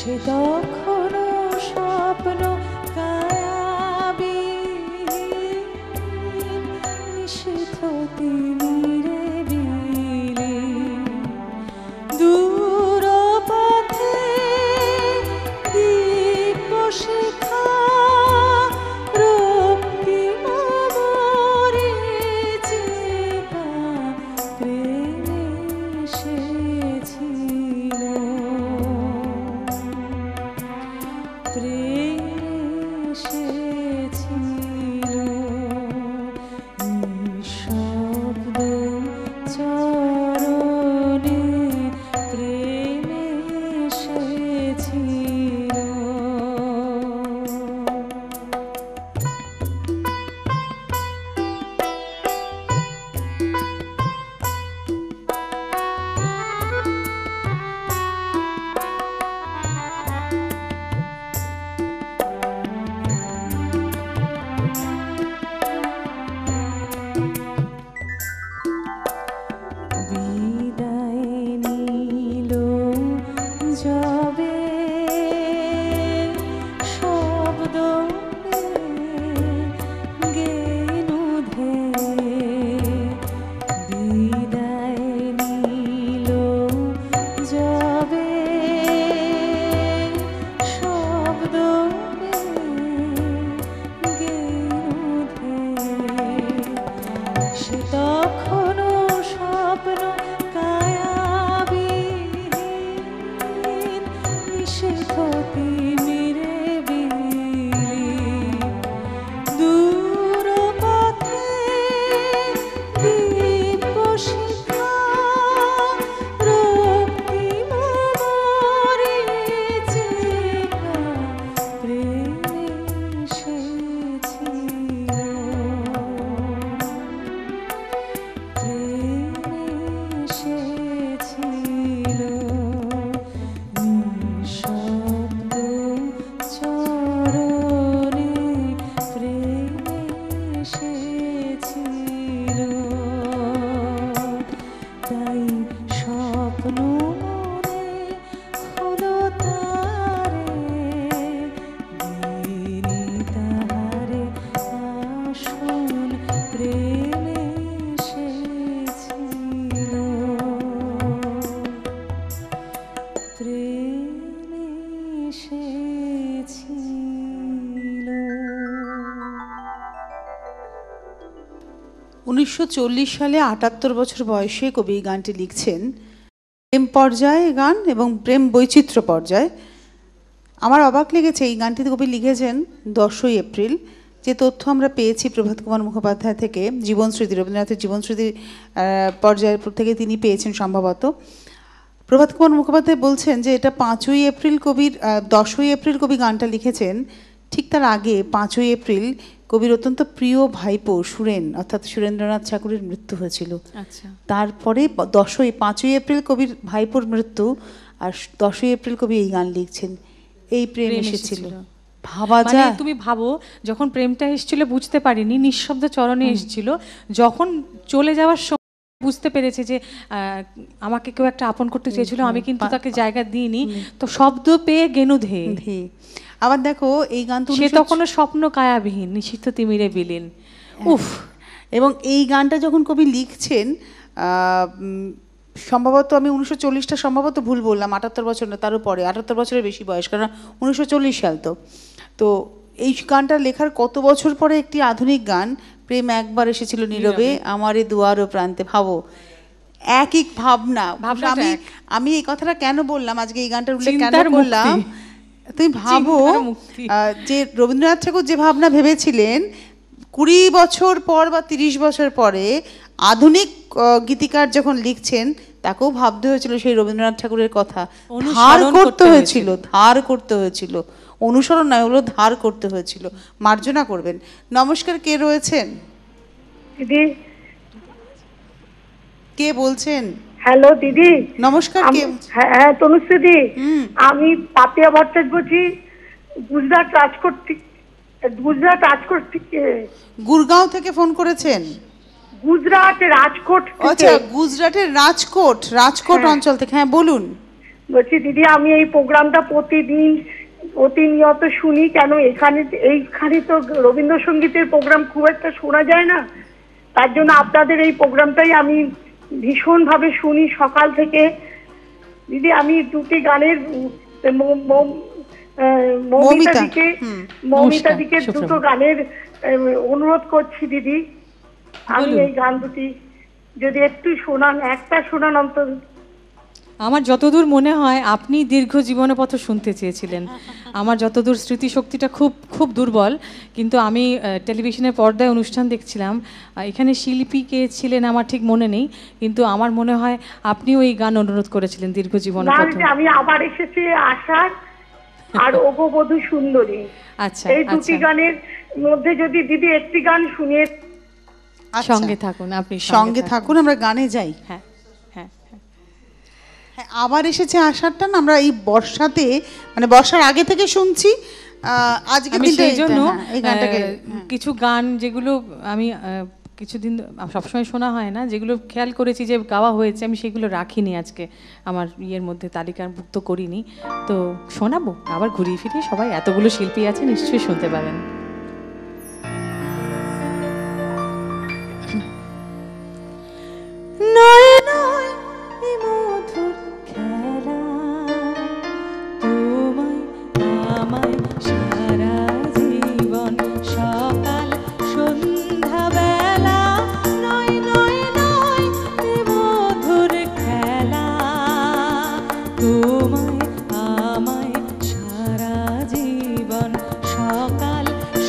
সে তখনও স্বপ্ন কায়াবিহীন, নিষিদ্ধ তিমিরে বিলীন। দূর পথে দীপশিখা রক্তিম মরীচিকা প্রেমে এসেছিল, প্রেমে এসেছিল। নিঃশব্দ চরণে প্রেমে এসেছিল। বিদায় নিল যাবে শব্দ গেনুধে, বিদায় নিল যাবে শব্দ গেনুধে। সে তখনও স্বপ্ন কায়াবিহীন, নিষিদ্ধ তিমিরে বিলীন। দূর পথে দীপশিখা রক্তিম মরীচিকা প্রেমে এসেছিল, প্রেমে এসেছিল। নিঃশব্দ চরণে প্রেমে এসেছিল। তাই স্বপ্ন মনে হলো তারে, গিনি তাহারে আসন প্রেমে এসেছিল, প্রেমে এসেছিল। উনিশশো চল্লিশ সালে আটাত্তর বছর বয়সে কবি এই গানটি লিখছেন। প্রেম পর্যায়ে গান এবং প্রেম বৈচিত্র্য পর্যায়ে। আমার অবাক লেগেছে, এই গানটি কবি লিখেছেন দশই এপ্রিল। যে তথ্য আমরা পেয়েছি প্রভাত কুমার মুখোপাধ্যায় থেকে, জীবনস্মৃতি, রবীন্দ্রনাথের জীবনস্মৃতি পর্যায়ের থেকে তিনি পেয়েছেন সম্ভবত। প্রভাত কুমার মুখোপাধ্যায় বলছেন যে এটা পাঁচই এপ্রিল কবির, দশই এপ্রিল কবি গানটা লিখেছেন। ঠিক তার আগে পাঁচই এপ্রিল কবির অত্যন্ত প্রিয় ভাইপো সুরেন অর্থাৎ সুরেন্দ্রনাথ ঠাকুরের মৃত্যু হয়েছিল। আচ্ছা, তারপরে দশই পাঁচই এপ্রিল কবির ভাইপোর মৃত্যু, আর দশই এপ্রিল কবি এই গান লিখছেন। এই প্রেম এসেছিল, ভাবা মানে যায়। তুমি ভাবো, যখন প্রেমটা এসেছিল বুঝতে পারিনি, নিঃশব্দ চরণে এসেছিল। যখন চলে যাওয়ার সময় বুঝতে পেরেছে যে আমাকে কেউ একটা আপন করতে চেয়েছিল, আমি কিন্তু তাকে জায়গা দিইনি, তো শব্দ পেয়ে গেনু ধে। আবার দেখো এই গান তো সে তখনও স্বপ্ন কায়াবিহীন, নিষিদ্ধ তিমিরে বিলীন। উফ। এবং এই গানটা যখন কবি লিখছেন, সম্ভবত আমি উনিশশো চল্লিশটা সম্ভবত ভুল বললাম, আটাত্তর বছর না, তারও পরে আটাত্তর বছরের বেশি বয়স, কারণ উনিশশো চল্লিশ সাল তো। তো এই গানটা লেখার কত বছর পরে একটি আধুনিক গান, প্রেম একবার এসেছিল নীরবে আমারে দুয়ার ও প্রান্তে। ভাবো, একই ভাবনা। আমি আমি এই কথাটা কেন বললাম, আজকে এই গানটার উল্লেখ কেন করলাম, তুমি ভাবো যে রবীন্দ্রনাথ ঠাকুর যে ভাবনা ভেবেছিলেন, কুড়ি বছর পর বা তিরিশ বছর পরে আধুনিক গীতিকার যখন লিখছেন, তাকেও ভাবতে হয়েছিল সেই রবীন্দ্রনাথ ঠাকুরের কথা, ধার করতে হয়েছিল, ধার করতে হয়েছিল, অনুসরণ নয়, ওগুলো ধার করতে হয়েছিল। মার্জনা করবেন। নমস্কার, কে রয়েছেন? দিদি। কে বলছেন? হ্যালো দিদি। নমস্কার। কে? হ্যাঁ তনুশ্রী দি, আমি পাপিয়া ভট্টাচার্য বলছি, গুজরাট রাজকোট থেকে। গুজরাট রাজকোট থেকে। গুরগাঁও থেকে ফোন করেছেন? গুজরাট রাজকোট। আচ্ছা, গুজরাটের রাজকোট, রাজকোট অঞ্চল থেকে। হ্যাঁ বলুন। বলছি দিদি আমি এই প্রোগ্রামটা প্রতিদিন প্রতিনিয়ত শুনি, কেন এখানে এইখানে তো রবীন্দ্রসঙ্গীতের প্রোগ্রাম খুব একটা শোনা যায় না, তার জন্য আপনাদের এই প্রোগ্রামটাই আমি ভীষণভাবে শুনি সকাল থেকে। দিদি আমি দুটি গানের ম- ম- আহ, মৌমিতা মৌমিতা, দিকে হুম। মৌমিতা নমস্কার, দিকে সুপ্রভাত। দুটো গানের আহ, অনুরোধ করছি দিদি। আমি বলুন। এই গান দুটি যদি একটু শোনান, একটা শোনান অন্তত। আমার যতদূর মনে হয় আপনি দীর্ঘ জীবনের পথ শুনতে চেয়েছিলেন। আমার যতদূর স্মৃতিশক্তিটা খুব খুব দুর্বল, কিন্তু আমি আহ, টেলিভিশনের পর্দায় অনুষ্ঠান দেখছিলাম। আহ, এখানে শিল্পী কে ছিলেন আমার ঠিক মনে নেই, কিন্তু আমার মনে হয় আপনিও এই গান অনুরোধ করেছিলেন দীর্ঘ জীবনের না পথ। দিদি, আমি আবার এসেছি আশার আর ওগোবধূ সুন্দরী, আচ্ছা এই দুটি আচ্ছা, গানের মধ্যে যদি দিদি একটি গান শুনিয়ে। আচ্ছা, সঙ্গে থাকুন, আপনি সঙ্গে থাকুন, আমরা গানে যাই। হ্যাঁ হ্যাঁ হ্যাঁ। হ্যাঁ, আবার এসেছে আষাঢ়টা না, আমরা এই বর্ষাতে মানে বর্ষার আগে থেকে শুনছি। আহ, আজকে আমি দিনটা সেই এইটা, জন্য হ্যাঁ, এই গানটাকে আহ, কিছু গান যেগুলো আমি আহ, কিছুদিন সবসময় শোনা হয় না, যেগুলো খেয়াল করেছি যে গাওয়া হয়েছে, আমি সেগুলো রাখিনি আজকে আমার ইয়ের মধ্যে তালিকাভুক্ত করিনি, তো শোনাবো আবার ঘুরিয়ে ফিরিয়ে। সবাই এতগুলো শিল্পী আছে, নিশ্চয়ই শুনতে পাবেন। নয় নয় এ মধুর খেলা, তোমায় আমায় সারা জীবন সকাল সন্ধ্যা বেলা। নয় নয় নয় এ মধুর খেলা, তোমায় আমায় সারা জীবন সকাল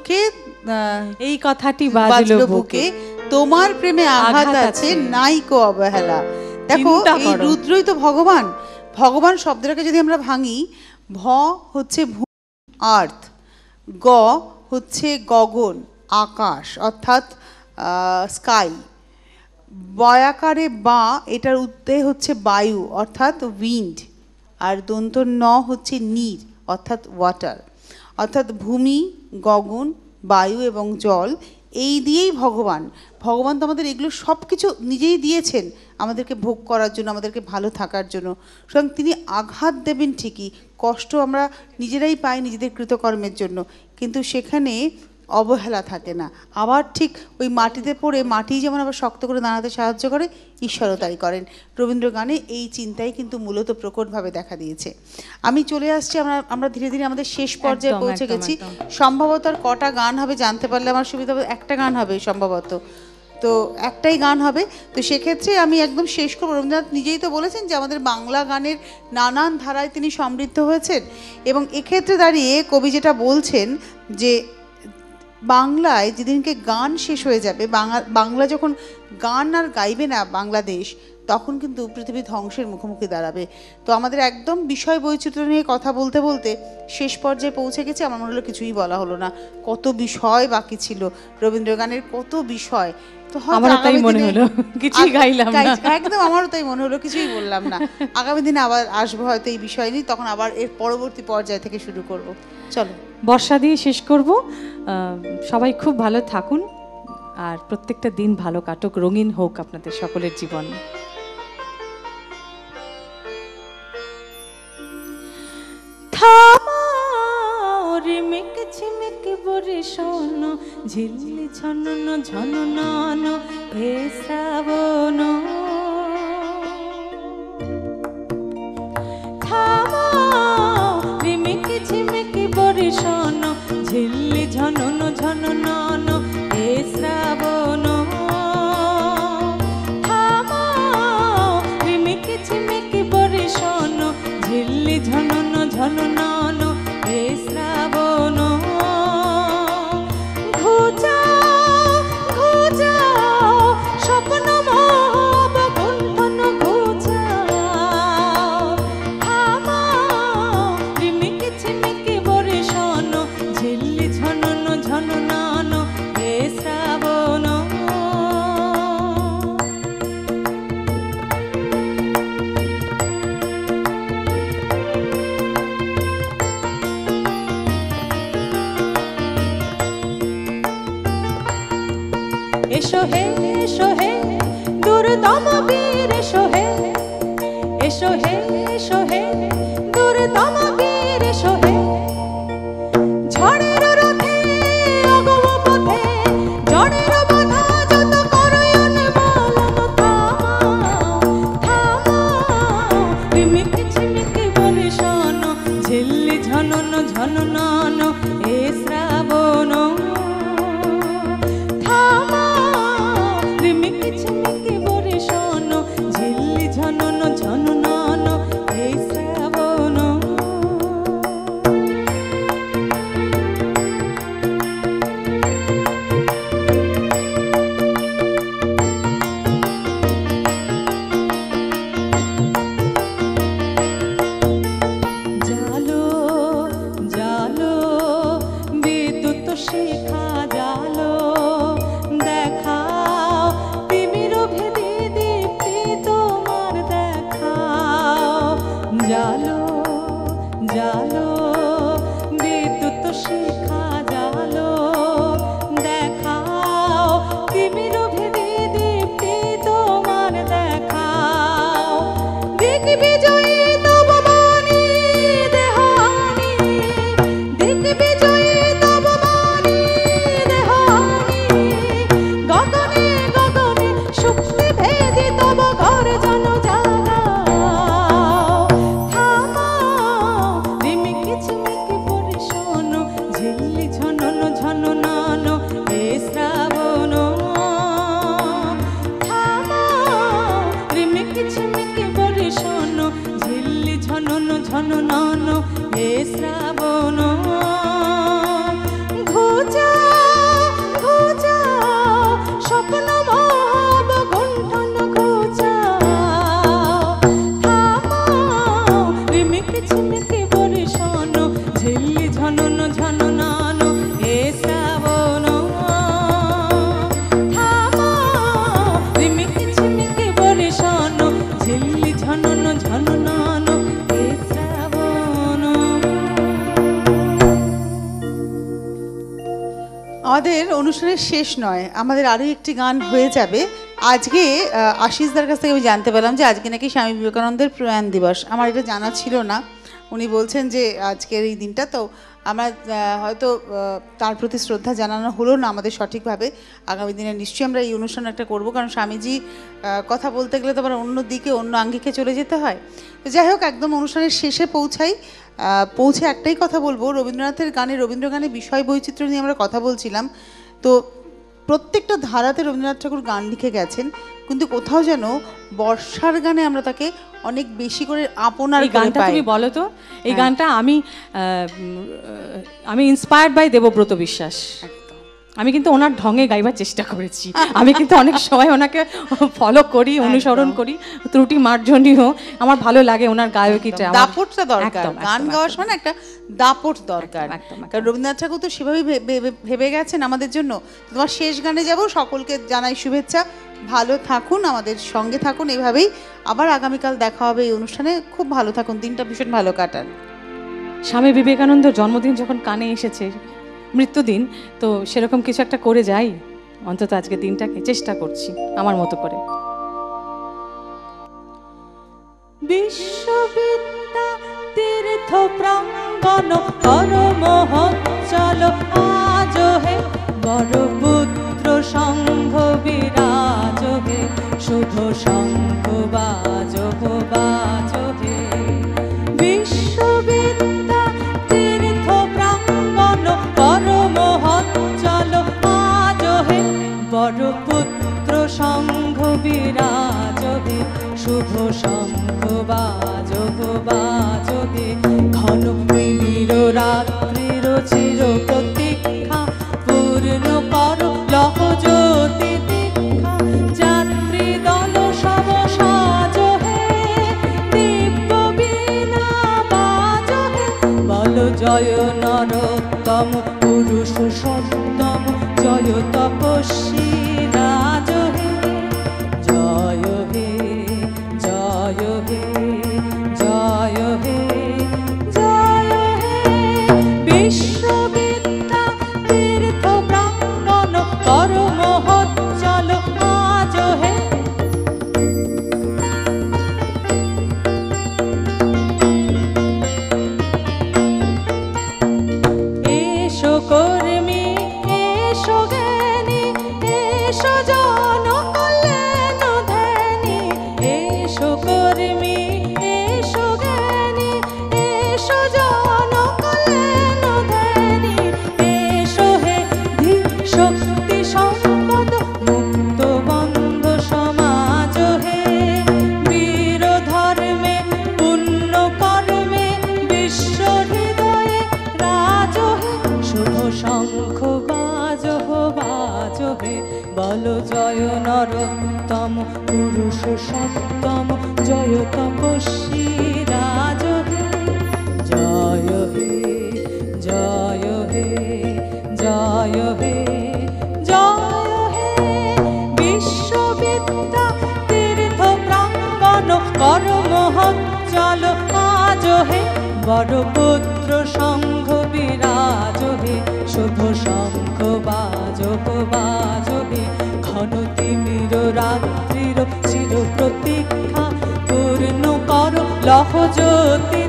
চোখে এই কথাটি বাজলো বাজলো বুকে, বুকে, তোমার প্রেমে আঘাত আঘাত আছে আছে, নাই কো অবহেলা। দেখো চিন্তা এই করো। রুদ্রই তো ভগবান। ভগবান শব্দটাকে যদি আমরা ভাঙি, ভ হচ্ছে ভূমি আর্থ, গ হচ্ছে গগন আকাশ অর্থাৎ স্কাই, বয়াকারে বা এটার উত্তে হচ্ছে বায়ু অর্থাৎ উইন্ড, আর দন্ত ন হচ্ছে নীর অর্থাৎ ওয়াটার। অর্থাৎ ভূমি, গগন, বায়ু এবং জল, এই দিয়েই ভগবান। ভগবান তো আমাদের এগুলো সব কিছু নিজেই দিয়েছেন আমাদেরকে ভোগ করার জন্য, আমাদেরকে ভালো থাকার জন্য। সুতরাং তিনি আঘাত দেবেন ঠিকই, কষ্ট আমরা নিজেরাই পাই নিজেদের কৃতকর্মের জন্য, কিন্তু সেখানে অবহেলা থাকে না। আবার ঠিক ওই মাটিতে পড়ে মাটি যেমন আবার শক্ত করে দাঁড়াতে সাহায্য করে, ঈশ্বরও তাই করেন। রবীন্দ্র গানে এই চিন্তাই কিন্তু মূলত প্রকটভাবে দেখা দিয়েছে। আমি চলে আসছি, আমরা আমরা ধীরে ধীরে আমাদের শেষ পর্যায়ে একদম, পৌঁছে একদম, গেছি। একদম। সম্ভবত আর কটা গান হবে জানতে পারলে আমার সুবিধা হবে। একটা গান হবে সম্ভবত, তো একটাই গান হবে। তো সেক্ষেত্রে আমি একদম শেষ করব। রবীন্দ্রনাথ নিজেই তো বলেছেন যে আমাদের বাংলা গানের নানান ধারায় তিনি সমৃদ্ধ হয়েছেন, এবং এক্ষেত্রে দাঁড়িয়ে কবি যেটা বলছেন যে বাংলায় যেদিনকে গান শেষ হয়ে যাবে, বাংলা বাংলা যখন গান আর গাইবে না বাংলাদেশ, তখন কিন্তু পৃথিবী ধ্বংসের মুখোমুখি দাঁড়াবে। তো আমাদের একদম বিষয় বৈচিত্র্য নিয়ে কথা বলতে বলতে শেষ পর্যায়ে পৌঁছে গেছে। আমার মনে হলো কিছুই বলা হলো না, কত বিষয় বাকি ছিল রবীন্দ্র গানের, কত বিষয়। তো আমারও তাই মনে হলো, কিছুই গাইলাম না। একদম আমারও তাই মনে হলো, কিছুই বললাম না। আগামী দিনে আবার আসবো হয়তো এই বিষয় নিয়ে, তখন আবার এর পরবর্তী পর্যায় থেকে শুরু করব। চলো, বর্ষা দিয়ে শেষ করব। সবাই খুব ভালো থাকুন, আর প্রত্যেকটা দিন ভালো কাটুক, রঙিন হোক আপনাদের সকলের জীবন। ঝিমিক ঝিমিক বর্ষণ, ঝিল্লি ঝনন ঝনন হে শ্রাবণ। ঝিমিক ঝিমিক বর্ষণ, ঝিল্লি ঝনন ঝনন হে শ্রাবণ। ঝিমিক ঝিমিক বর্ষণ, ঝিল্লি ঝনন ঝনন হে শ্রাবণ। ঘুচাও ঘুচাও স্বপ্ন মোহ গুণ্ঠন, ঘুচাও থামাও ঝিমিক ঝিমিক বর্ষণ, ঝিল্লি ঝনন ঝনন হে শ্রাবণ। এসো হে এসো হে দুর্দম বীর, এসো হে এসো হে এসো হে দুর্দম বীর, এসো হে ঝড়ের রথে অগম পথে, ঝড়ের বাধা যত করয়ন বলন, থামাও থামাও ঝিমিক ঝিমিক বর্ষণ, ঝিল্লি ঝনন ঝনন হে শ্রাবণ। ঝিমিক ঝিমিক বর্ষণ, ঝিল্লি ঝনন ঝনন হে শ্রাবণ। জালো জালো বিদ্যুৎ শিখা জালো, দেখাও তিমির ভেদি দীপ্তি তোমার, দেখাও জালো জালো বিদ্যুৎ শিখা জালো, দেখাও তিমির ভেদি দীপ্তি তোমার, দেখাও দিক বিজয়ী তব বাণী দেহানি, দিক বিজয়ী তব বাণী দেহানি, গগনে গগনে শুক্তি ভেদি তব গর্জন জাগাও। থামাও ঝিমিক ঝিমিক বর্ষণ, ঝিল্লি ঝনন ঝনন হে শ্রাবণ। থামাও ঝিমিক ঝিমিক বর্ষণ, ঝিল্লি ঝনন ঝনন হে শ্রাবণ। ঘুচা আমাদের অনুষ্ঠানের শেষ নয়, আমাদের আরও একটি গান হয়ে যাবে। আজকে আশিসদার কাছ থেকে আমি জানতে পারলাম যে আজকে নাকি স্বামী বিবেকানন্দের প্রয়াণ দিবস। আমার এটা জানা ছিল না। উনি বলছেন যে আজকের এই দিনটা, তো আমরা হয়তো তার প্রতি শ্রদ্ধা জানানো হলো না আমাদের সঠিকভাবে। আগামী দিনে নিশ্চয়ই আমরা এই অনুষ্ঠান একটা করবো, কারণ স্বামীজি কথা বলতে গেলে তো আবার অন্য দিকে অন্য আঙ্গিকে চলে যেতে হয়। তো যাই হোক, একদম অনুষ্ঠানের শেষে পৌঁছাই। পৌঁছে একটাই কথা বলবো, রবীন্দ্রনাথের গানে রবীন্দ্র গানে বিষয় বৈচিত্র্য নিয়ে আমরা কথা বলছিলাম। তো প্রত্যেকটা ধারাতে রবীন্দ্রনাথ ঠাকুর গান লিখে গেছেন, কিন্তু কোথাও যেন বর্ষার গানে আমরা তাকে অনেক বেশি করে আপনার গানটা তুমি বলো তো। এই গানটা আমি আমি ইন্সপায়ার্ড বাই দেবব্রত বিশ্বাস। আমি কিন্তু ওনার ঢঙে গাইবার চেষ্টা করেছি। আমি কিন্তু অনেক সময় ওনাকে ফলো করি, অনুসরণ করি, ত্রুটি মার্জনীয়। আমার ভালো লাগে ওনার গায়কিটা। দাপটটা দরকার, গান গাওয়ার সময় একটা দাপট দরকার। কারণ রবীন্দ্রনাথ ঠাকুর তো সেভাবেই ভেবে গেছেন আমাদের জন্য। তোমার শেষ গানে যাব, সকলকে জানাই শুভেচ্ছা। ভালো থাকুন, আমাদের সঙ্গে থাকুন এভাবেই। আবার আগামীকাল দেখা হবে এই অনুষ্ঠানে। খুব ভালো থাকুন, দিনটা ভীষণ ভালো কাটান। স্বামী বিবেকানন্দের জন্মদিন যখন কানে এসেছে, মৃত্যুদিন, তো সেরকম কিছু একটা করে যাই অন্তত আজকে দিনটাকে, চেষ্টা করছি আমার মতো করে। বিশ্ববিদ্যা তীর্থ প্রাঙ্গণ পরমহোজ্জ্বল আজ হে, বড় পুত্র সংঘ বিরাজ হে, শুভ সংঘ বাজ বাজ হে। বিশ্ববিদ্যা তীর্থ প্রাঙ্গণ পরমহোজ্জ্বল আজ হে, বড় পুত্র সংঘ বিরাজ হে, শুভ সংঘ বাজ বাজ হে। ঘন নিবিড় রাত্রির চির প্রতীক্ষা পূর্ণ কর লহ জ্যোতি দীক্ষা, যাত্রী দল সব সাজ হে, দিব্য বীণা বাজ হে, বল জয় নরোত্তম পুরুষ সত্তম, জয় তপস্বী রাজ হে, জয় হে জয় হে জয় হে জয় হে। বিশ্ববিদ্যা তীর্থ প্রাঙ্গণ পরমহোজ্জ্বল আজ হে। এসো কর্মী, এসো জ্ঞানী, এসো জন কল্যাণ ধ্যানী, এসো কর্মী, এসো জ্ঞানী, এসো জন কল্যাণ ধ্যানী, এসো হে ধী শক্তি সম্পদ মুক্ত বন্ধ সমাজ হে, বীর ধর্মে পুণ্য কর্মে বিশ্ব হৃদয়ে রাজ হে, শুভ শঙ্খ বাজ বাজ হে, বল জয় নরোত্তম পুরুষ সত্তম, জয় তপস্বী রাজ হে, জয় হে জয় হে জয় হে জয় হে। বিশ্ববিদ্যা তীর্থ প্রাঙ্গণ পরমহোজ্জ্বল আজ হে, বড় পুত্র সংঘ বিরাজ হে, শুভ শঙ্খ বাজ বাজ হে। ঘন তিমির রাত্রির চির প্রতীক্ষা পূর্ণ কর লহ জ্যোতি